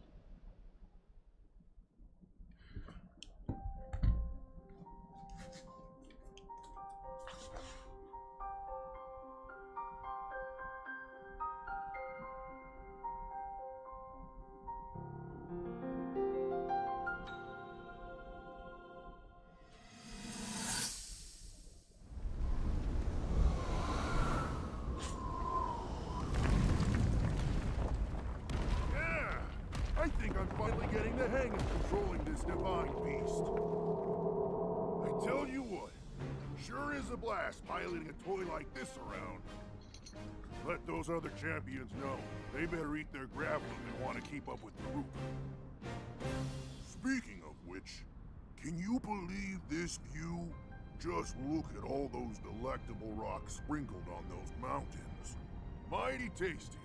I think I'm finally getting the hang of controlling this divine beast. I tell you what, sure is a blast piloting a toy like this around. Let those other champions know. They better eat their gravel if they want to keep up with the group. Speaking of which, can you believe this view? Just look at all those delectable rocks sprinkled on those mountains. Mighty tasty.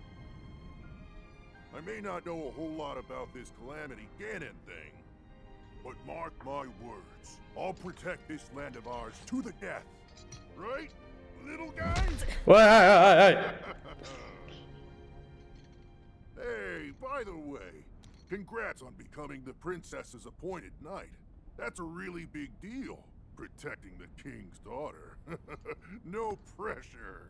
I may not know a whole lot about this Calamity Ganon thing, but mark my words, I'll protect this land of ours to the death. Right, little guy? Wait, Hey, by the way, congrats on becoming the princess's appointed knight. That's a really big deal, protecting the king's daughter. No pressure.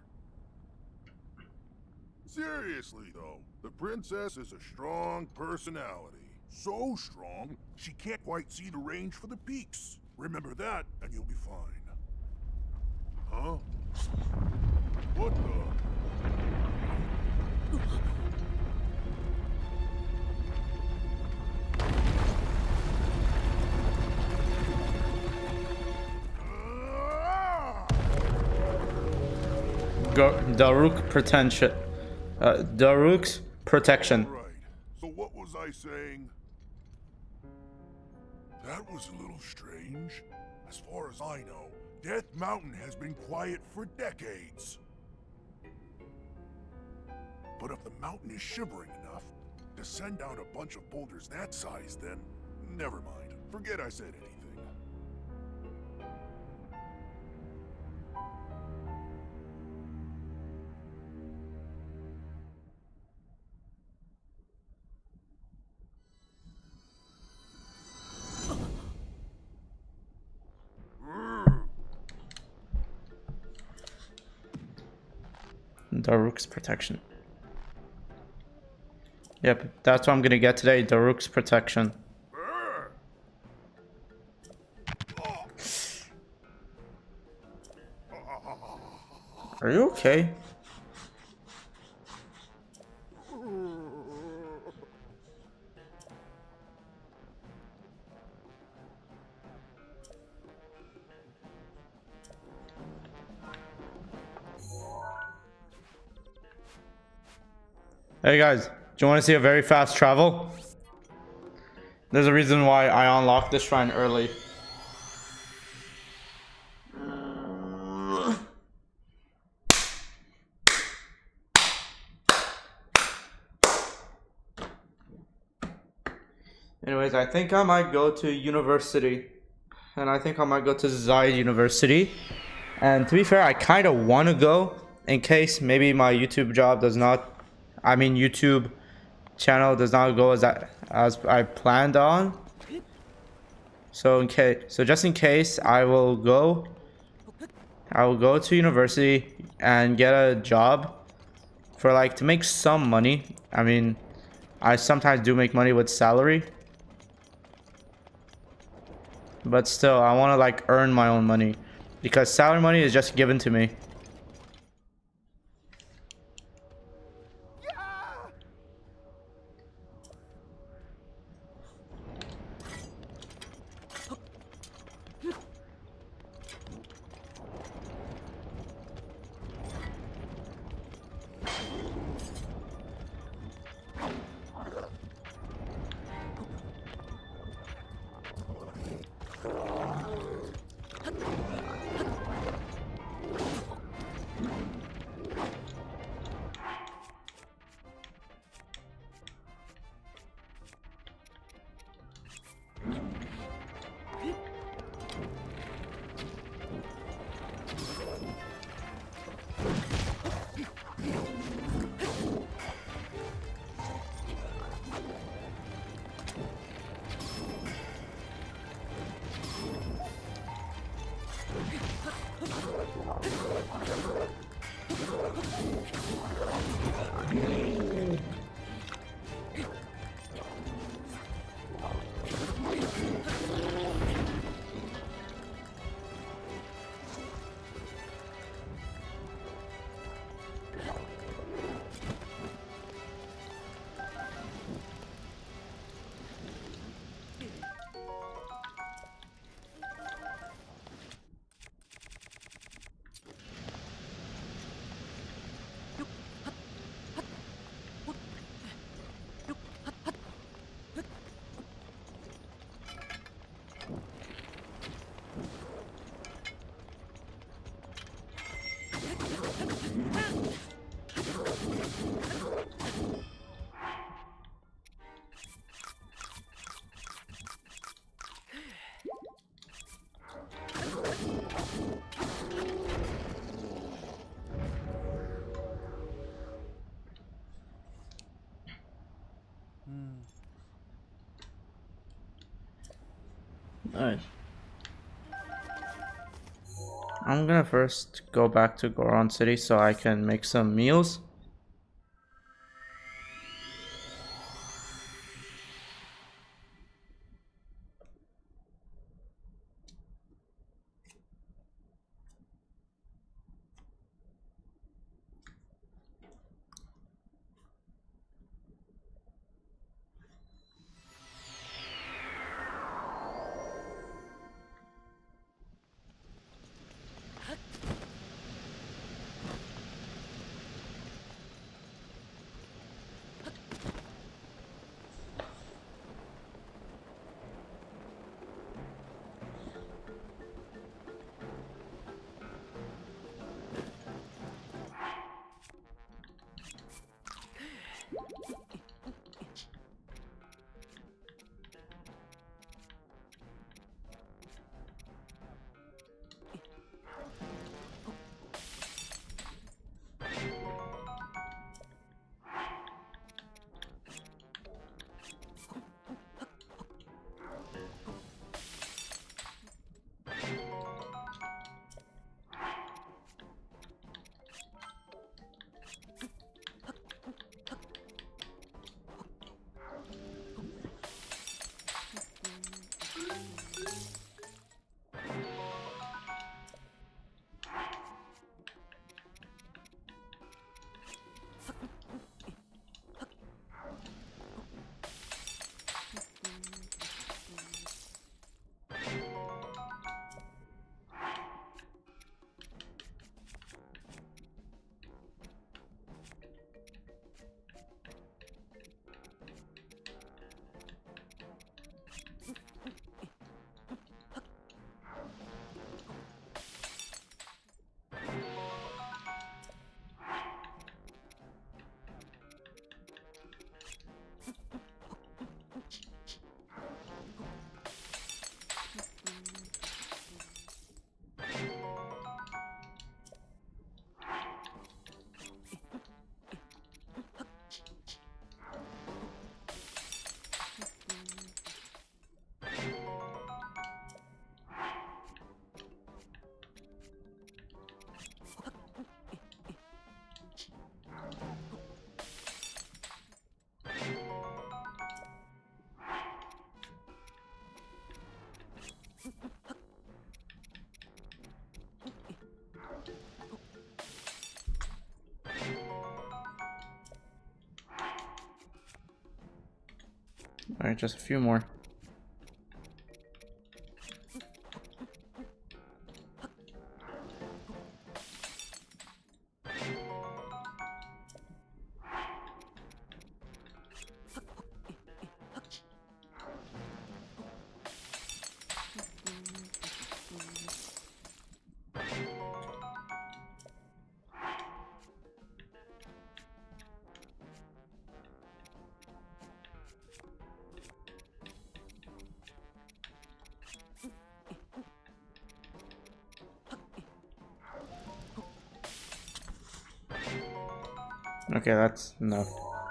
Seriously, though, the princess is a strong personality. So strong, she can't quite see the range for the peaks. Remember that, and you'll be fine. Huh? What the? Go Daruk protection. Uh, Daruk's protection. Right. So what was I saying? That was a little strange. As far as I know, Death Mountain has been quiet for decades. But if the mountain is shivering enough to send out a bunch of boulders that size, then never mind. Forget I said anything. Daruk's protection. Yep, that's what I'm gonna get today. Daruk's protection. Are you okay? Hey guys, do you want to see a very fast travel? There's a reason why I unlocked this shrine early. Anyways, I think I might go to university. And I think I might go to Zayed University. And to be fair, I kind of want to go in case maybe my YouTube job does not I mean, YouTube channel does not go as I, as I planned on. So in case, so just in case, I will go. I will go to university and get a job for like to make some money. I mean, I sometimes do make money with salary, but still, I want to like earn my own money because salary money is just given to me. Alright. I'm gonna first go back to Goron City so I can make some meals. Alright, just a few more. Okay, that's enough.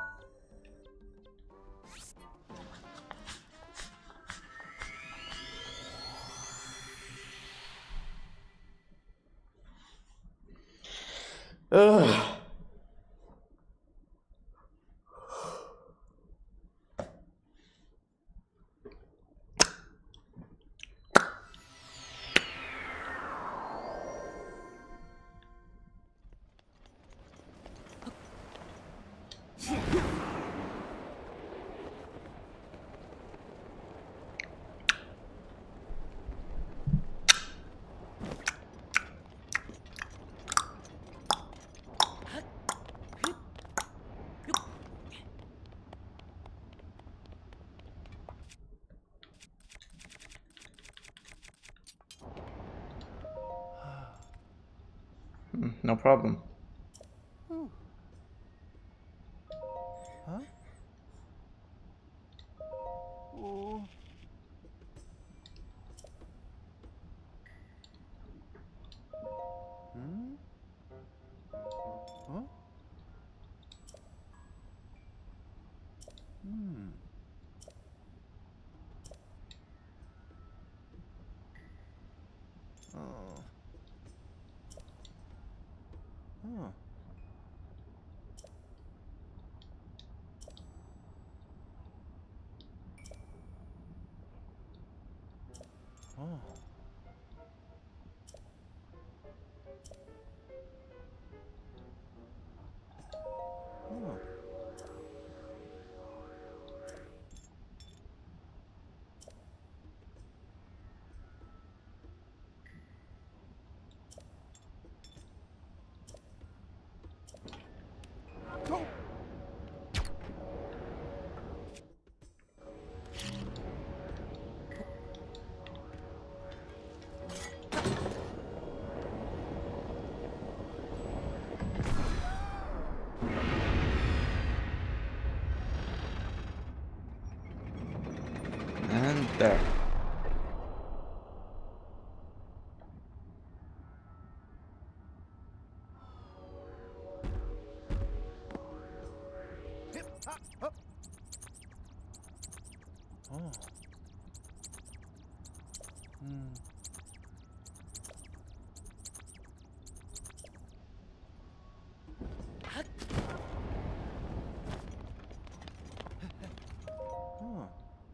Ugh. No problem. Huh? Oh. Hmm? Huh? Hmm. Oh. Huh. Oh. Huh. Go. And there. Hip, hop, hop. Oh. Hmm. Huh.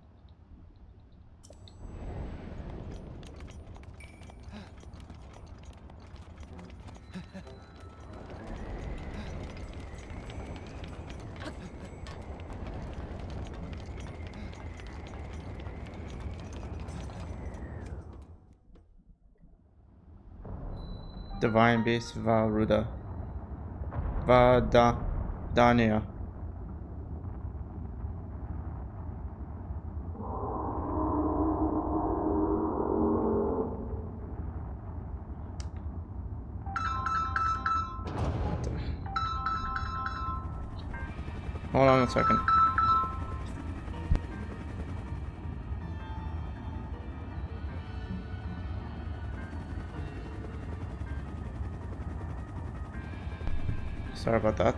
Divine Beast Varuda. Vada Dania. Hold on a second. Sorry about that.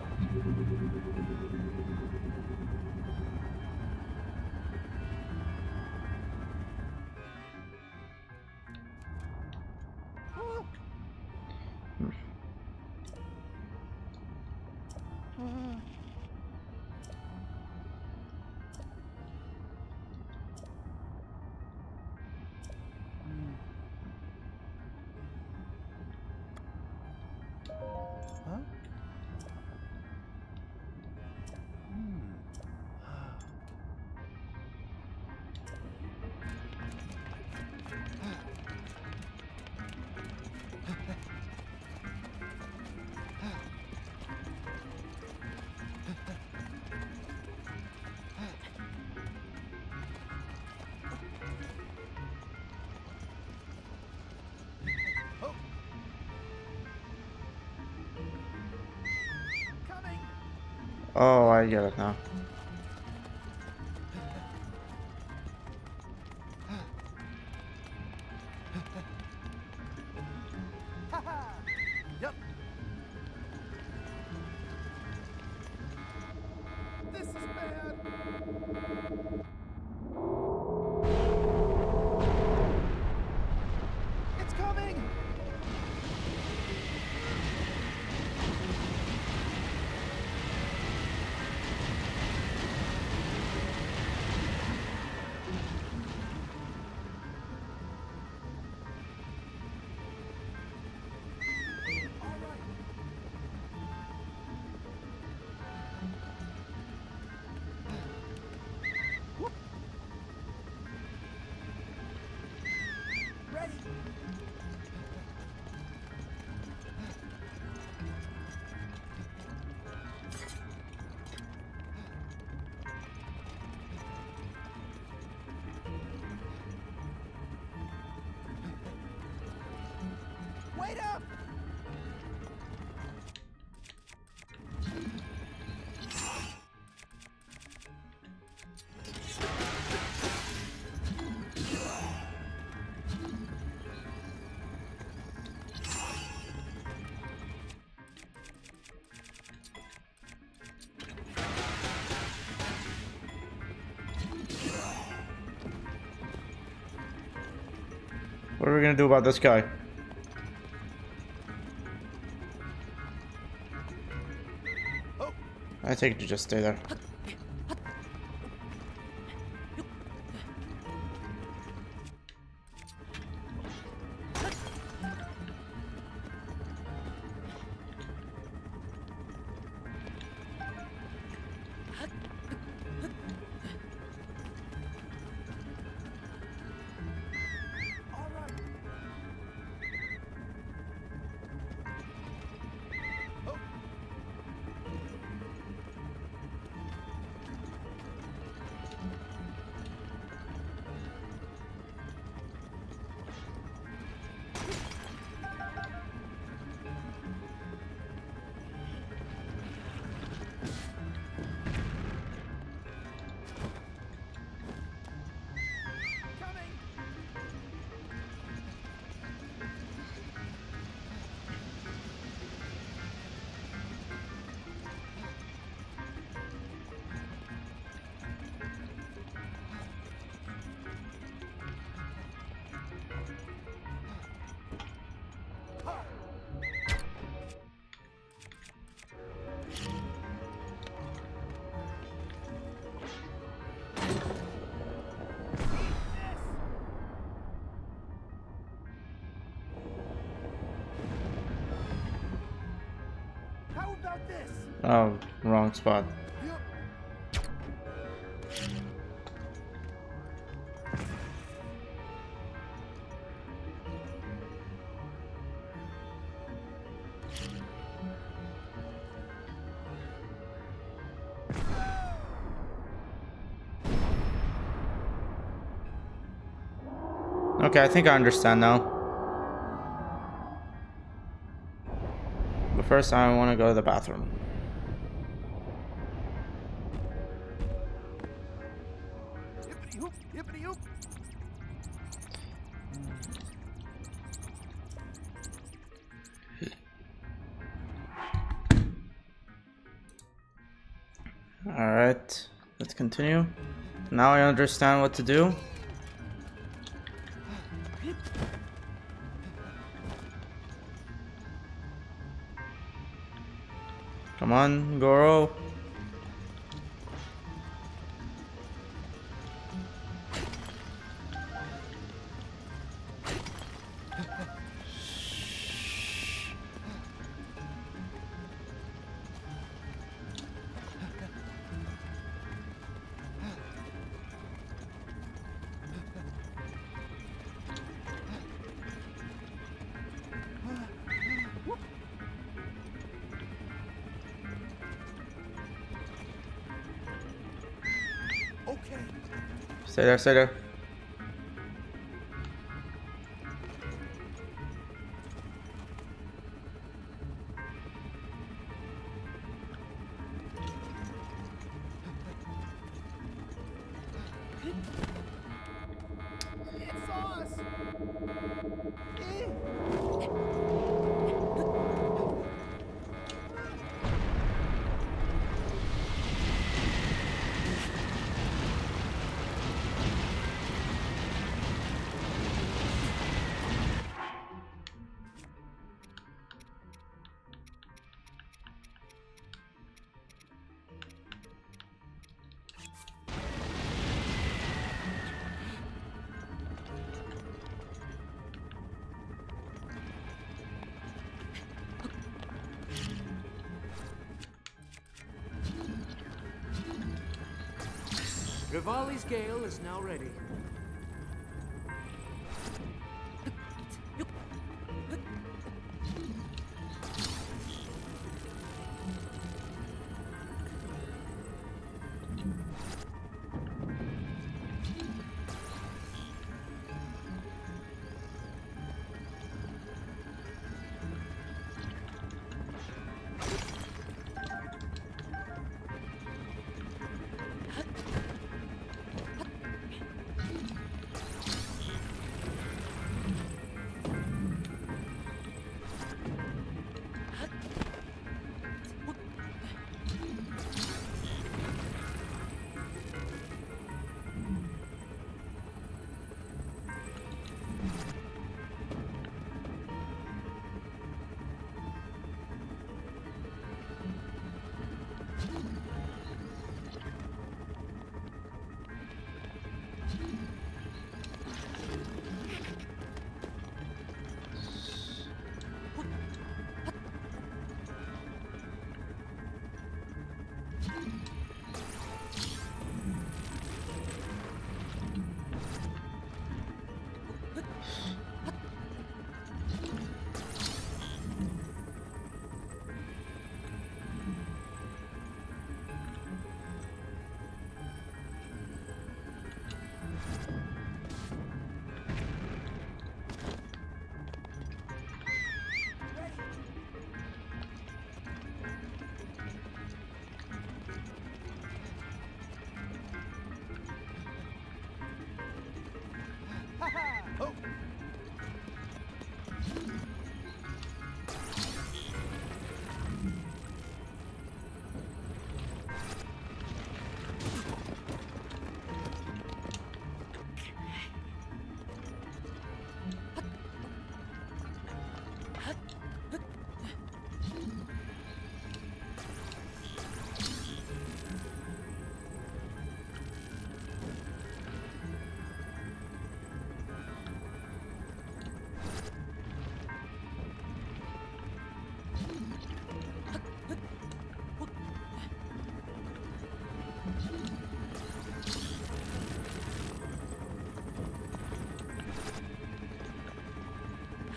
Huh? Hmm. Oh. Coming. Oh, I get it now. Haha. Yep. This is bad. It's coming. All right. Whoop. Ready. Wait up. What are we gonna do about this guy? I think you just stay there. How about this? Oh, wrong spot. Okay, I think I understand now. But first I want to go to the bathroom. Hippity hoop, hippity hoop. Alright, let's continue. Now I understand what to do. Come on, Goro. Okay. Stay there, stay there. It's us. Eh. Rivali's Gale is now ready.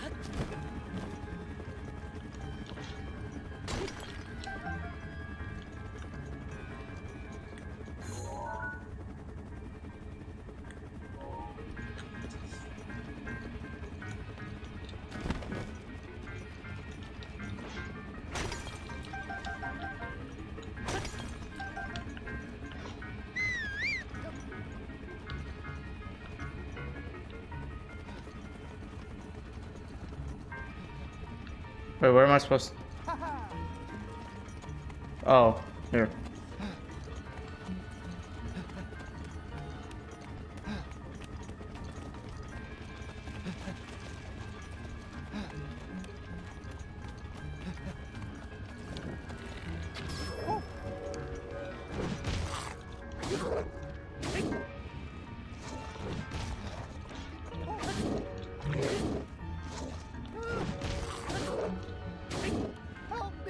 Wait, where am I supposed to? Oh, here. Help me!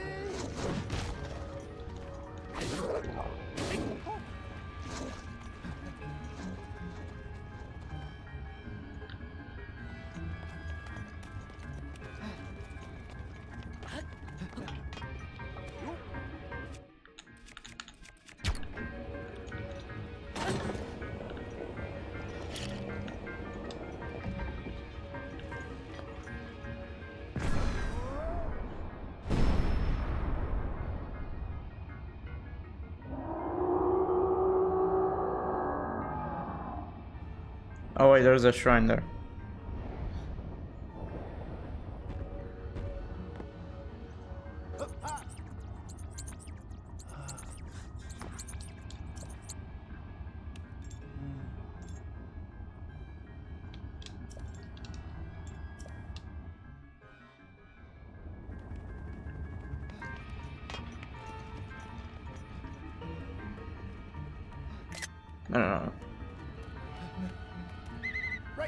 Oh wait, there's a shrine there. No, no, no. Right.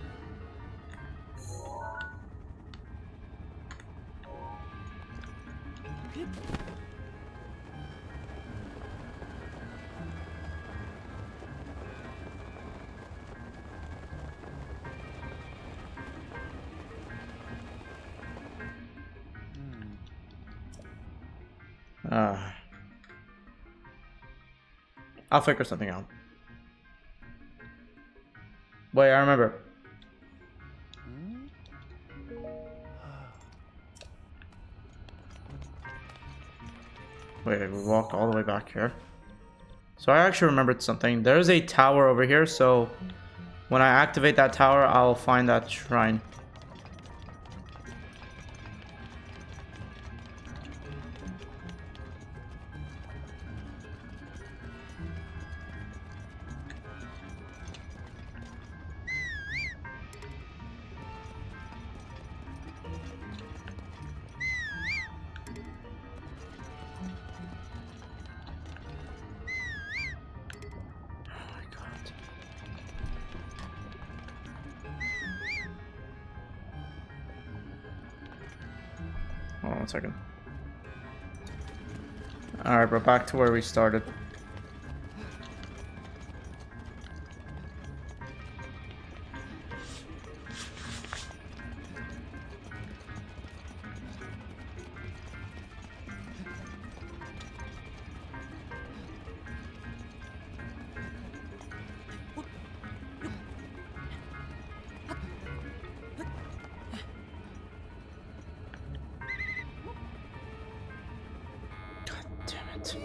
Ah. I'll figure something out. Wait, I remember. Wait, we walked all the way back here. So I actually remembered something. There's a tower over here, so when I activate that tower, I'll find that shrine. Hold on one second. Alright, we're back to where we started. Damn it.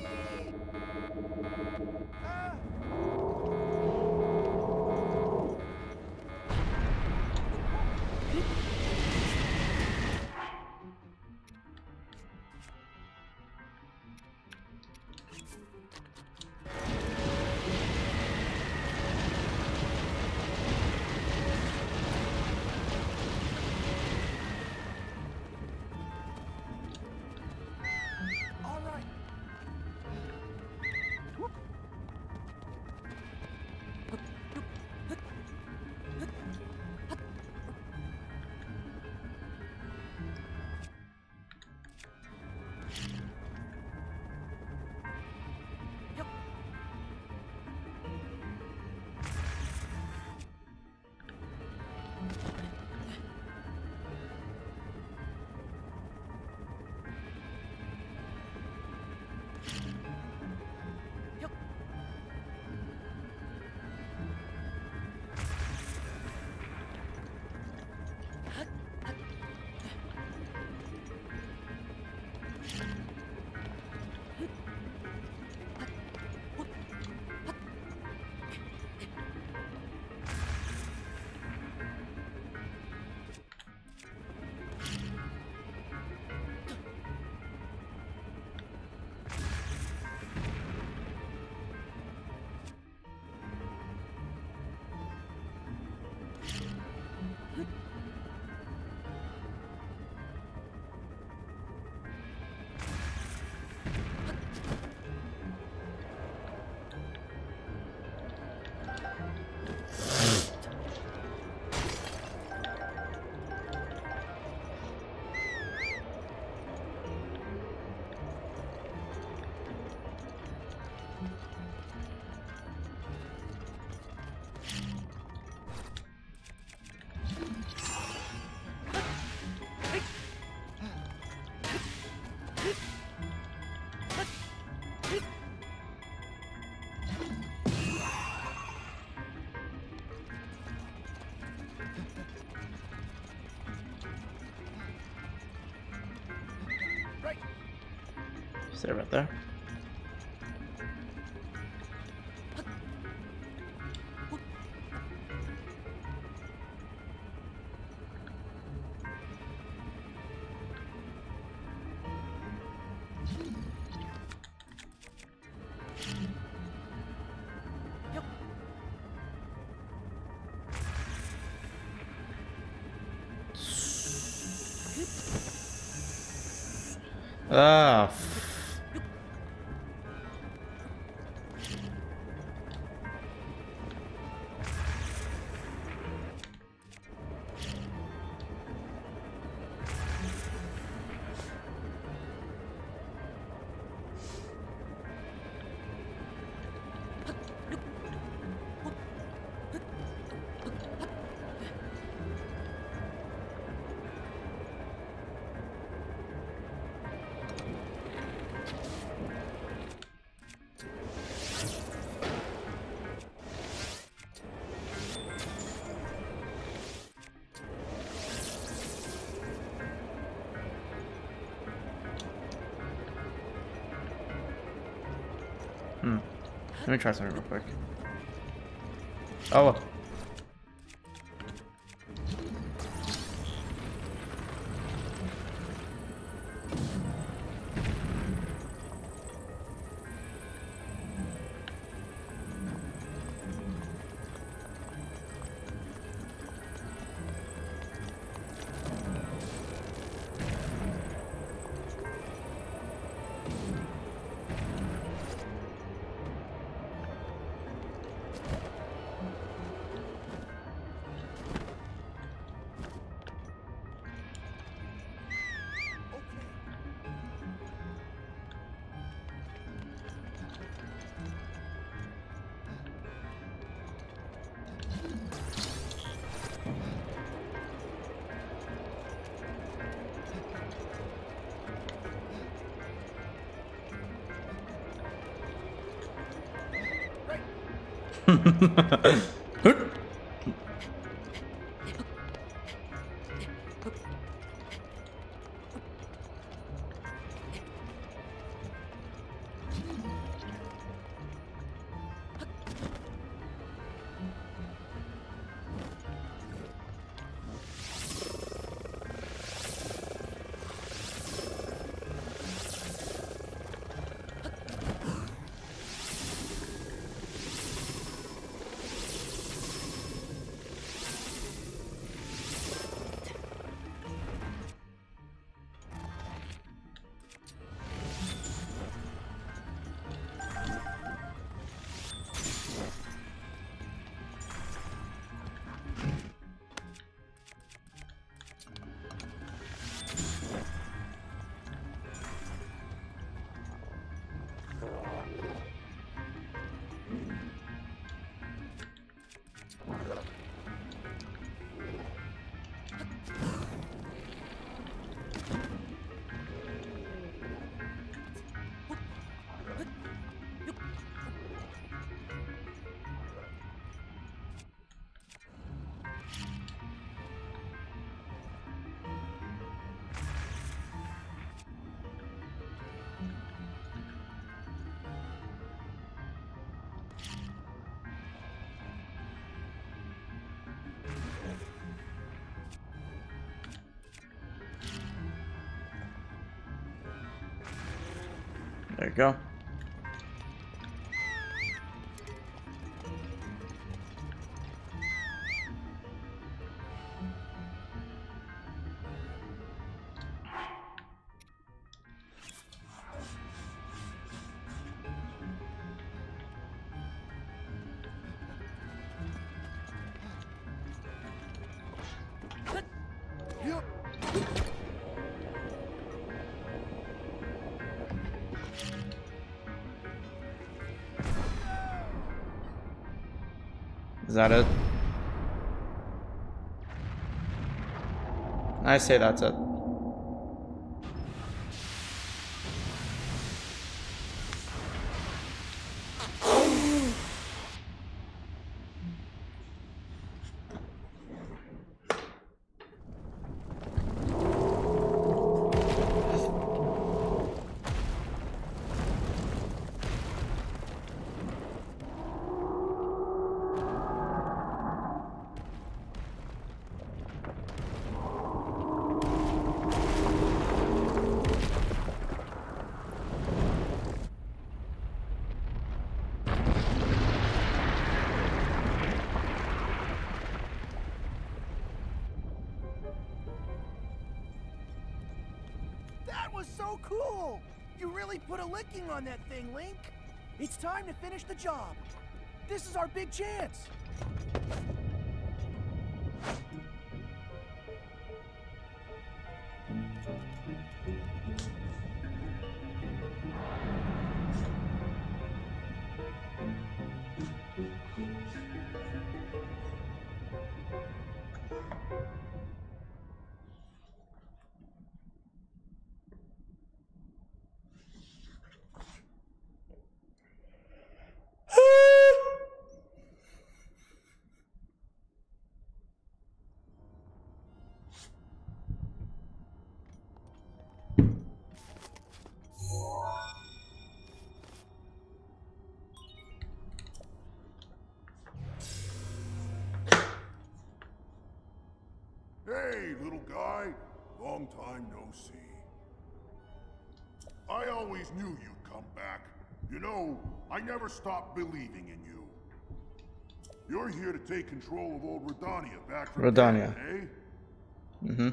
All right. Stay right there. Ah. Hmm. Let me try something real quick. Oh. There you go. Yep. Is that it? I say that's it. was so cool! You really put a licking on that thing, Link. It's time to finish the job. This is our big chance. Hey, little guy. Long time no see. I always knew you'd come back. You know, I never stopped believing in you. You're here to take control of old Redania back from Redania. Canada, eh? Mm-hmm.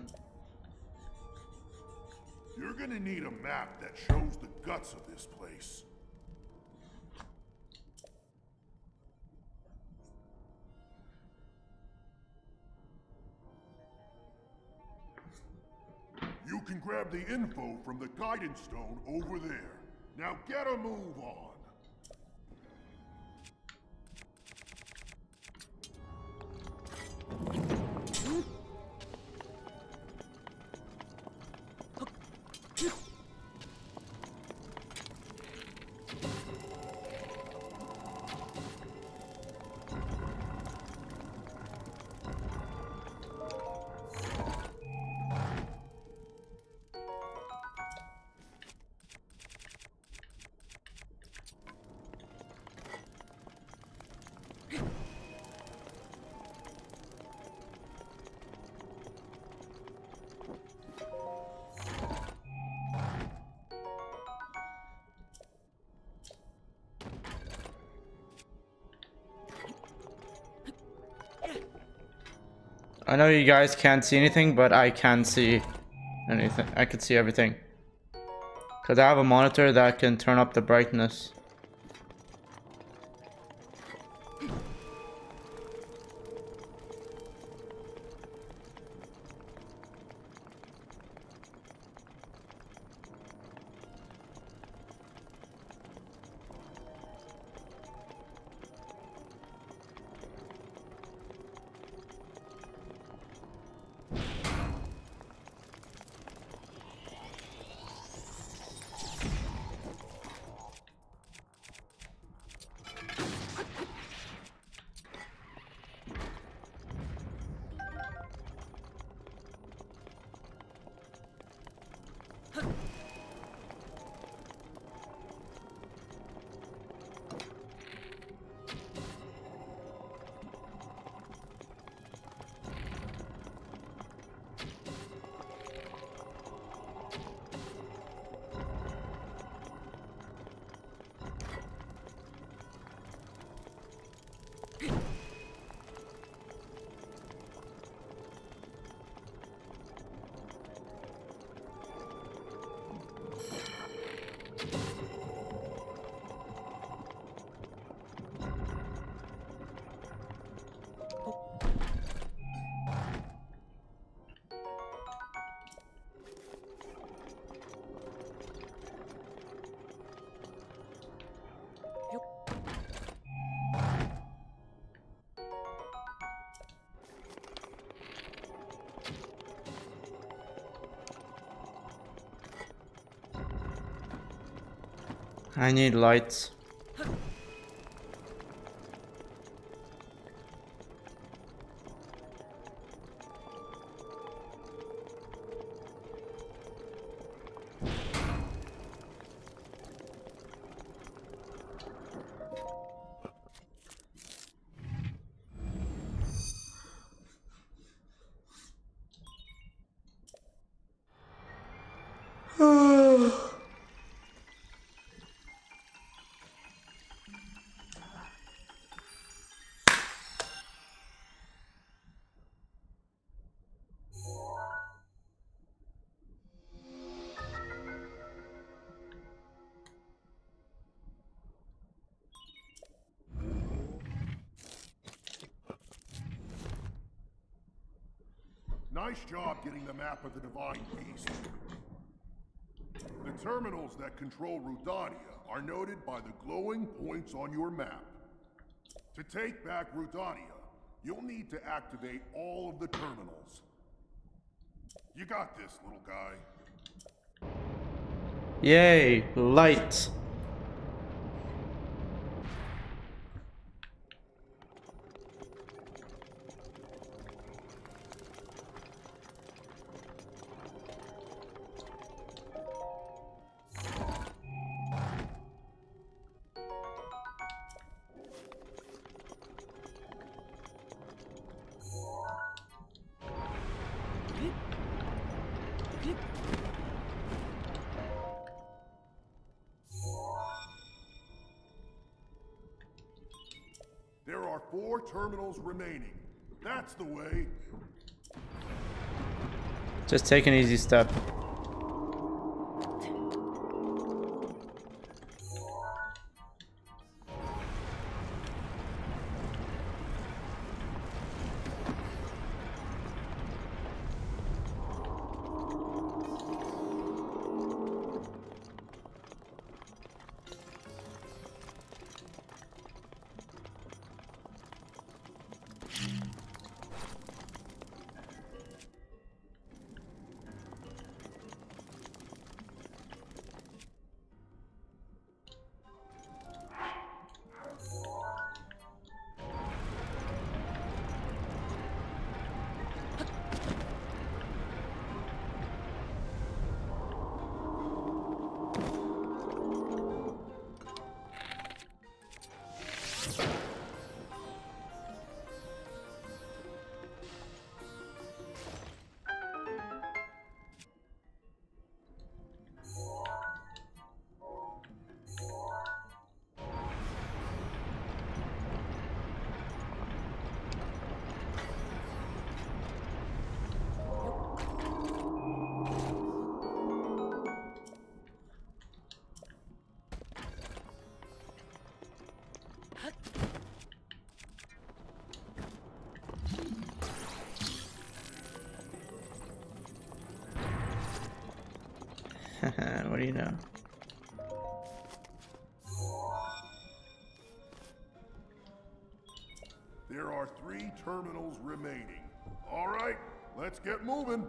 You're gonna need a map that shows the guts of this place. You can grab the info from the guidance stone over there. Now get a move on. I know you guys can't see anything, but I can see anything. I can see everything. Because I have a monitor that can turn up the brightness. I need lights. Nice job getting the map of the Divine Beast. The terminals that control Rudania are noted by the glowing points on your map. To take back Rudania, you'll need to activate all of the terminals. You got this, little guy. Yay, light. There are four terminals remaining. That's the way. Just take an easy step. What do you know? There are three terminals remaining. All right, let's get moving.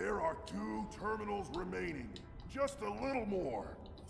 There are two terminals remaining. Just a little more.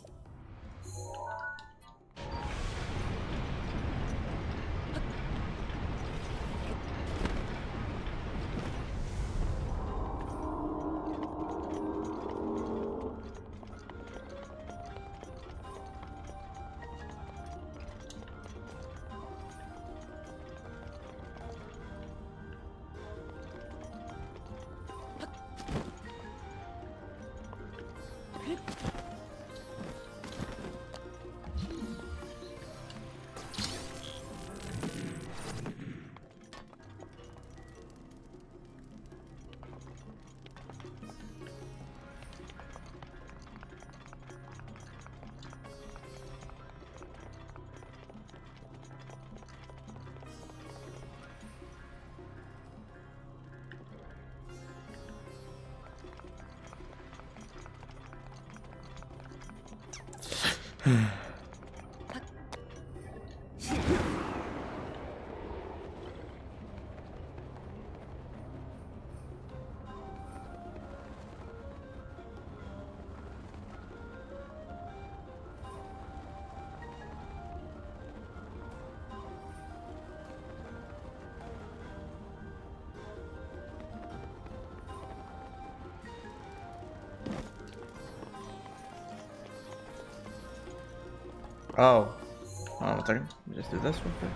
Oh. Oh, one second. Let me just do this real quick.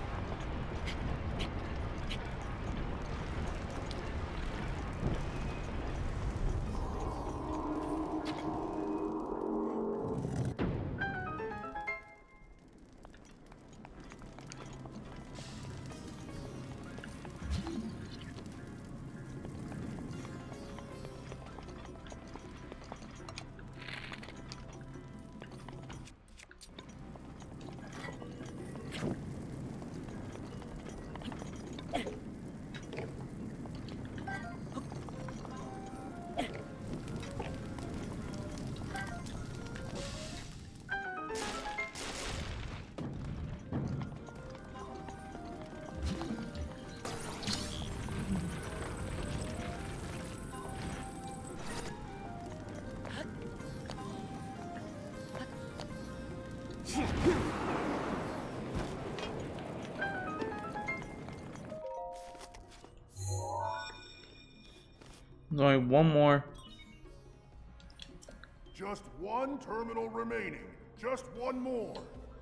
There's only one more. Just one terminal remaining. Just one more.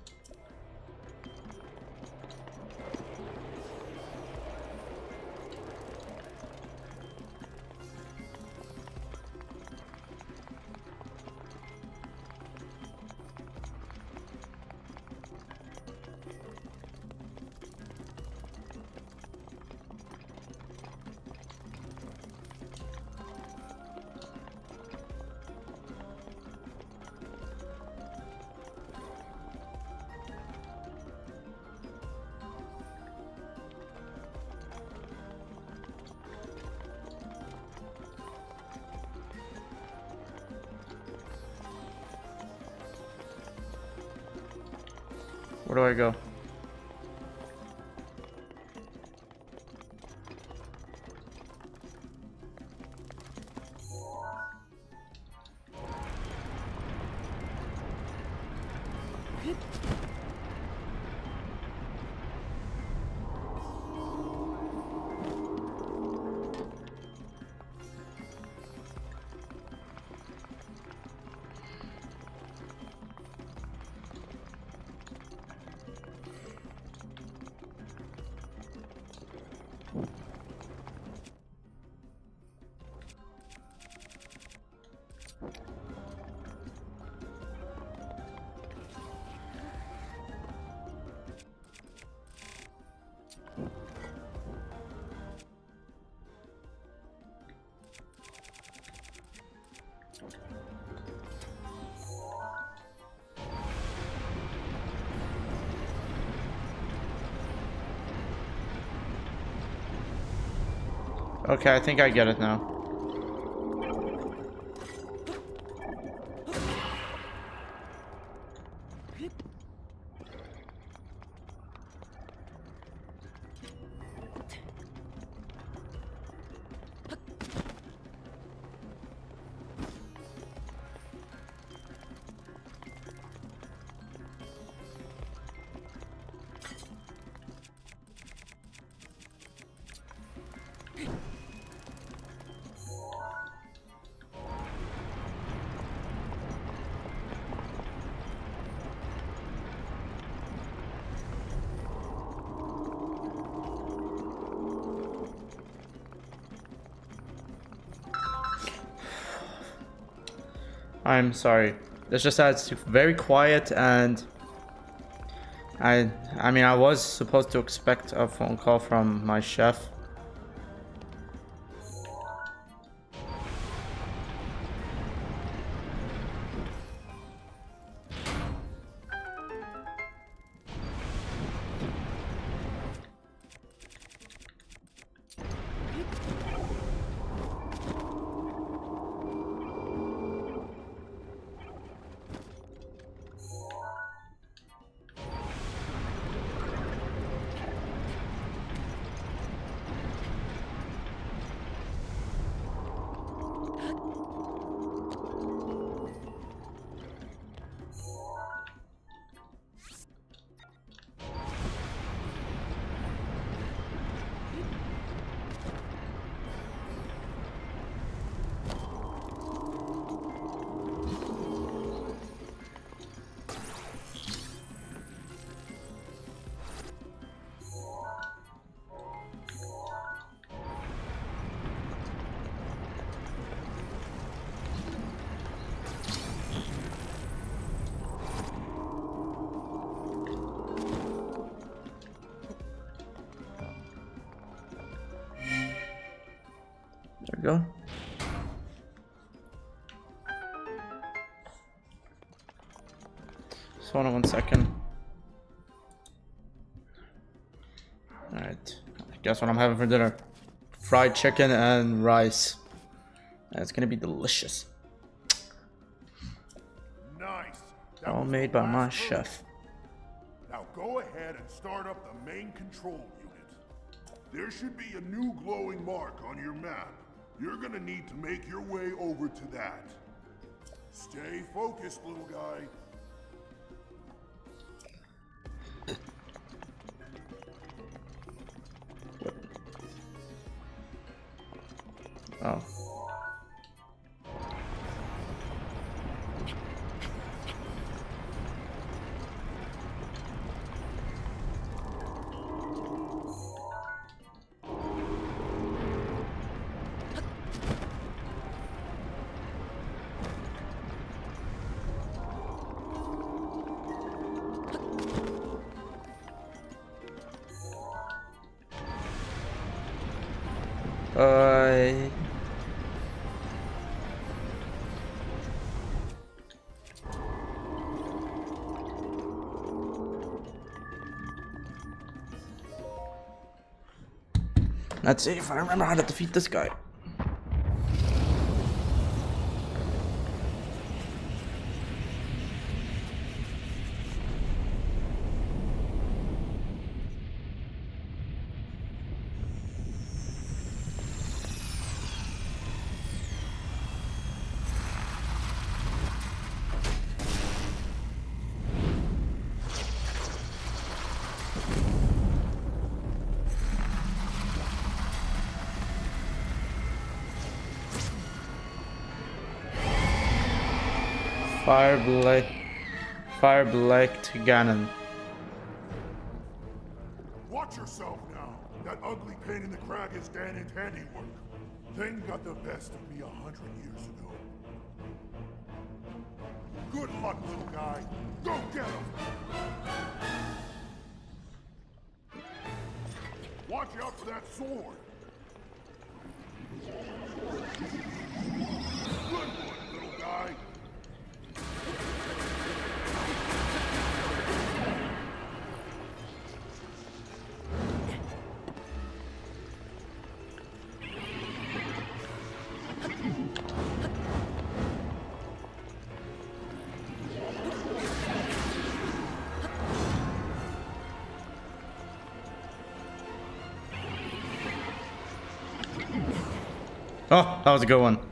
Where do I go? Okay, I think I get it now. I'm sorry. It's just that it's very quiet, and I I mean I was supposed to expect a phone call from my chef. There we go. Just hold on one second. Alright. Guess what I'm having for dinner? Fried chicken and rice. And it's gonna be delicious. Nice. That All was made the by my last chef. Now go ahead and start up the main control unit. There should be a new glowing mark on your map. You're gonna need to make your way over to that. Stay focused, little guy. Oh. Uh, let's see if I remember how to defeat this guy. Fire Blake, Fire Blake to Ganon. Watch yourself now. That ugly pain in the crag is Ganon's handiwork. Thing got the best of me a hundred years ago. Good luck, little guy. Go get him! Watch out for that sword. Good one, little guy. Oh, that was a good one.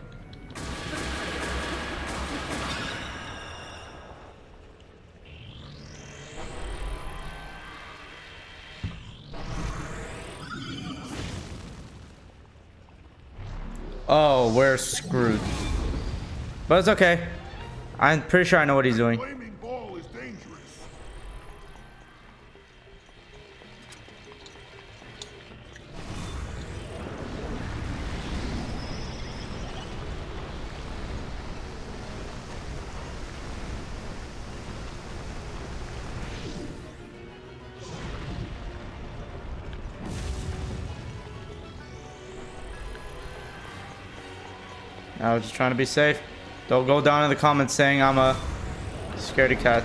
Oh, we're screwed. But it's okay. I'm pretty sure I know what he's doing. Flaming ball is dangerous. I was just trying to be safe. Don't go down in the comments saying I'm a scaredy cat.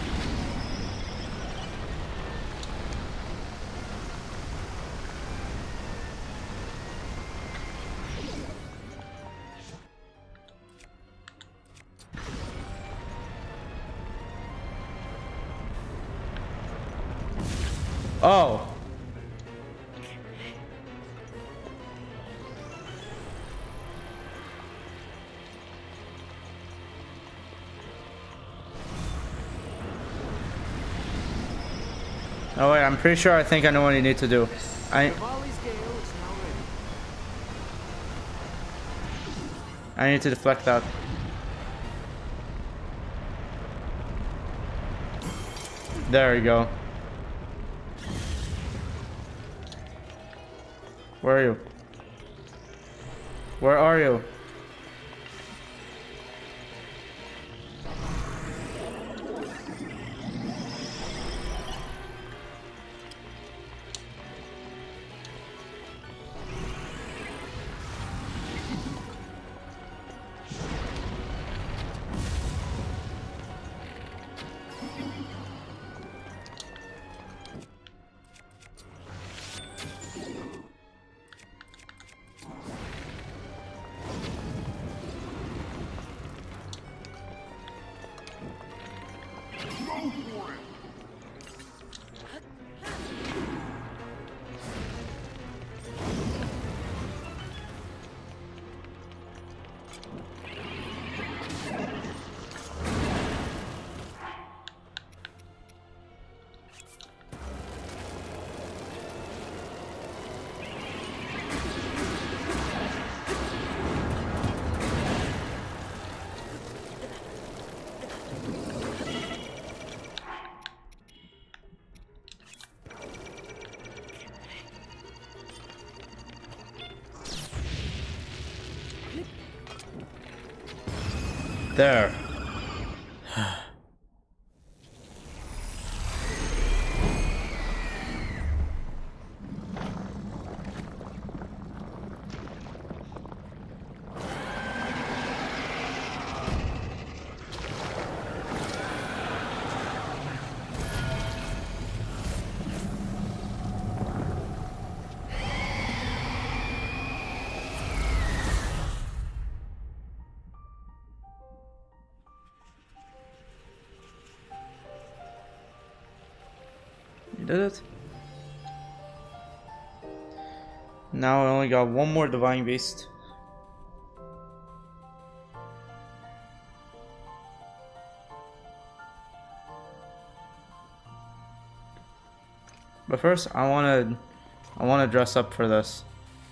Oh. Oh wait, I'm pretty sure I think I know what you need to do. I Rivali's gale is now ready. I need to deflect that. There we go. Where are you? Where are you? There. You did it. Now I only got one more Divine Beast. But first, I wanna, I wanna dress up for this.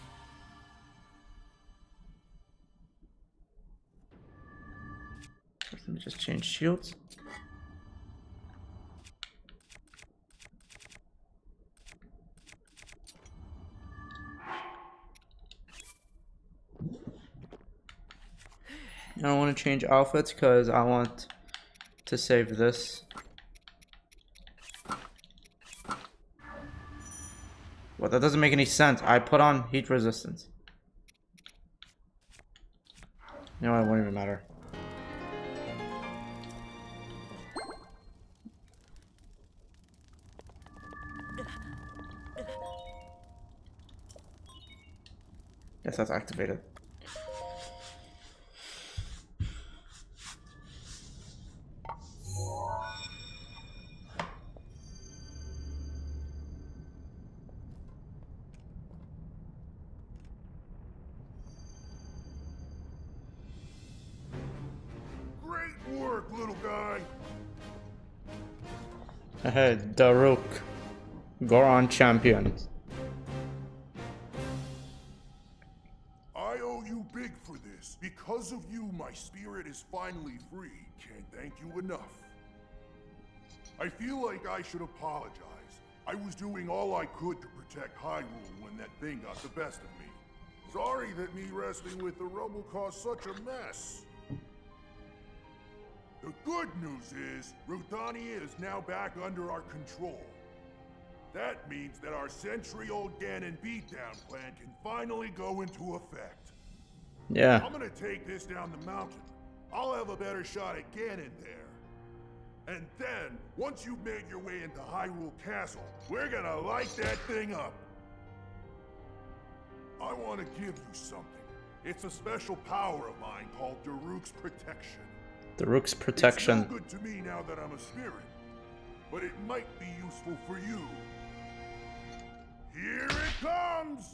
Let me just change shields. I don't want to change outfits because I want to save this. Well, that doesn't make any sense. I put on heat resistance. You know what? It won't even matter. Yes, that's activated. Great work, little guy. Ahead, Daruk. Goron champion. I owe you big for this. Because of you, my spirit is finally free. Can't thank you enough. I feel like I should apologize. I was doing all I could to protect Hyrule when that thing got the best of me. Sorry that me wrestling with the rubble caused such a mess. The good news is, Ruthania is now back under our control. That means that our century-old Ganon beatdown plan can finally go into effect. Yeah. I'm gonna take this down the mountain. I'll have a better shot at getting there. And then, once you've made your way into Hyrule Castle, we're gonna light that thing up. I want to give you something. It's a special power of mine called Daruk's Protection. Daruk's Protection. It's no good to me now that I'm a spirit, but it might be useful for you. Here it comes!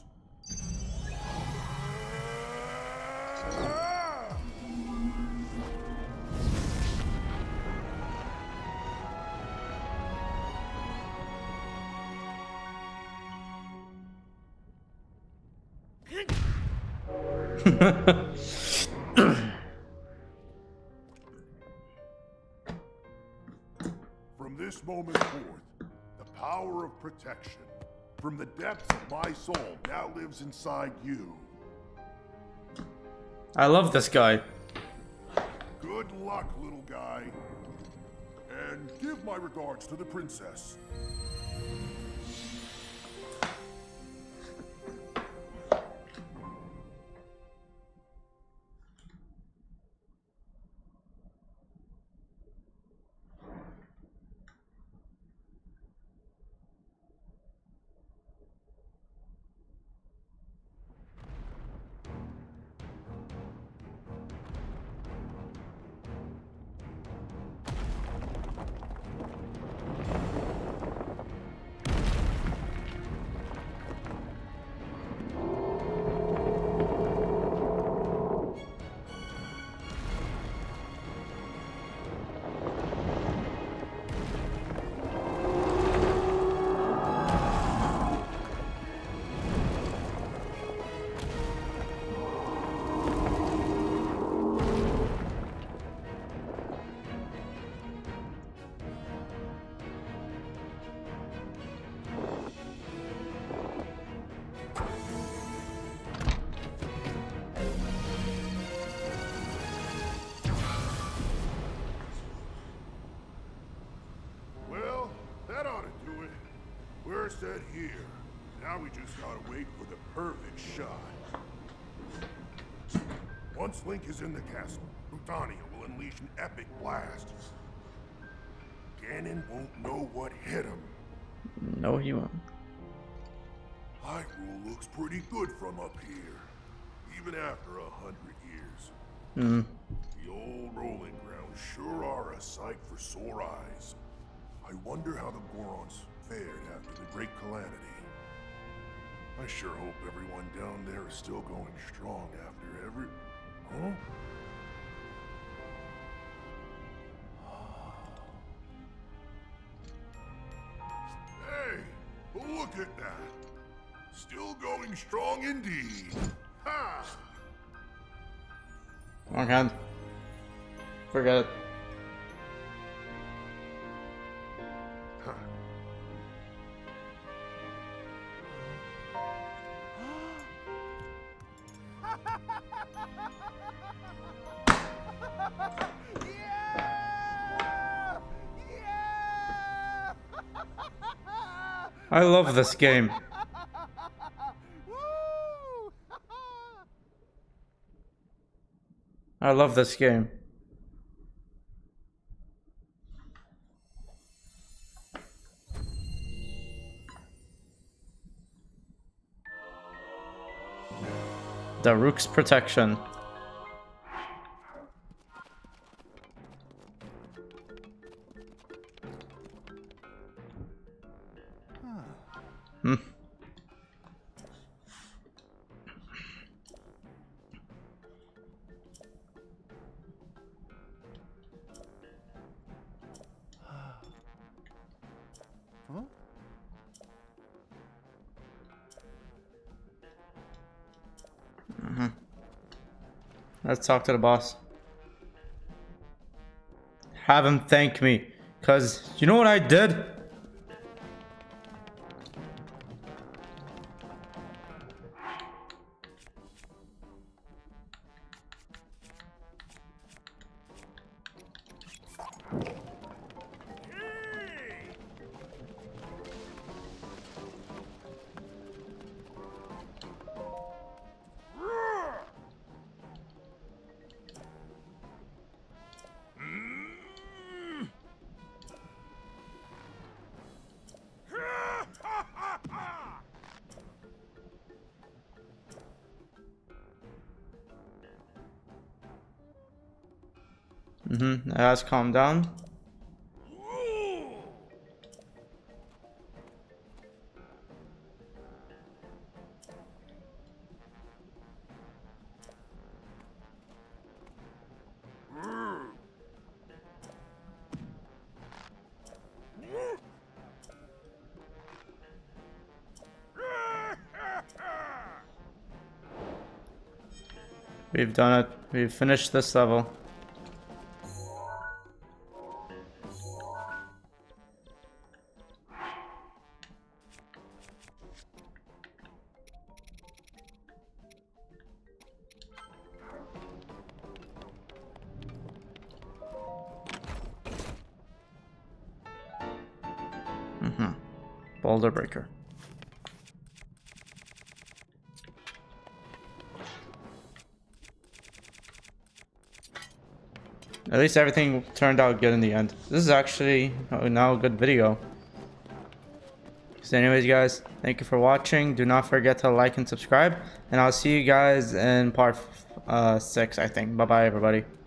Ah! From this moment forth, the power of protection from the depths of my soul now lives inside you. I love this guy. Good luck, little guy. And give my regards to the princess. We're set here. Now we just gotta wait for the perfect shot. Once Link is in the castle, Brutania will unleash an epic blast. Ganon won't know what hit him. No, he won't. Hyrule looks pretty good from up here, even after a hundred years. Hmm. The old rolling grounds sure are a sight for sore eyes. I wonder how the Gorons fared after the Great Calamity. I sure hope everyone down there is still going strong after every... Huh? Hey, look at that. Still going strong indeed. Ha! Okay. Forget it. Huh. Yeah! Yeah! I love this game. Woo! I love this game. Daruk's Protection. Hmm. Huh? Mm-hmm. Let's talk to the boss. Have him thank me, cause you know what I did? Mm-hmm. It has calmed down. We've done it. We've finished this level. Mm-hmm. Boulder breaker. At least everything turned out good in the end. This is actually now a good video. So anyways guys, thank you for watching. Do not forget to like and subscribe. And I'll see you guys in part uh, six, I think. Bye bye everybody.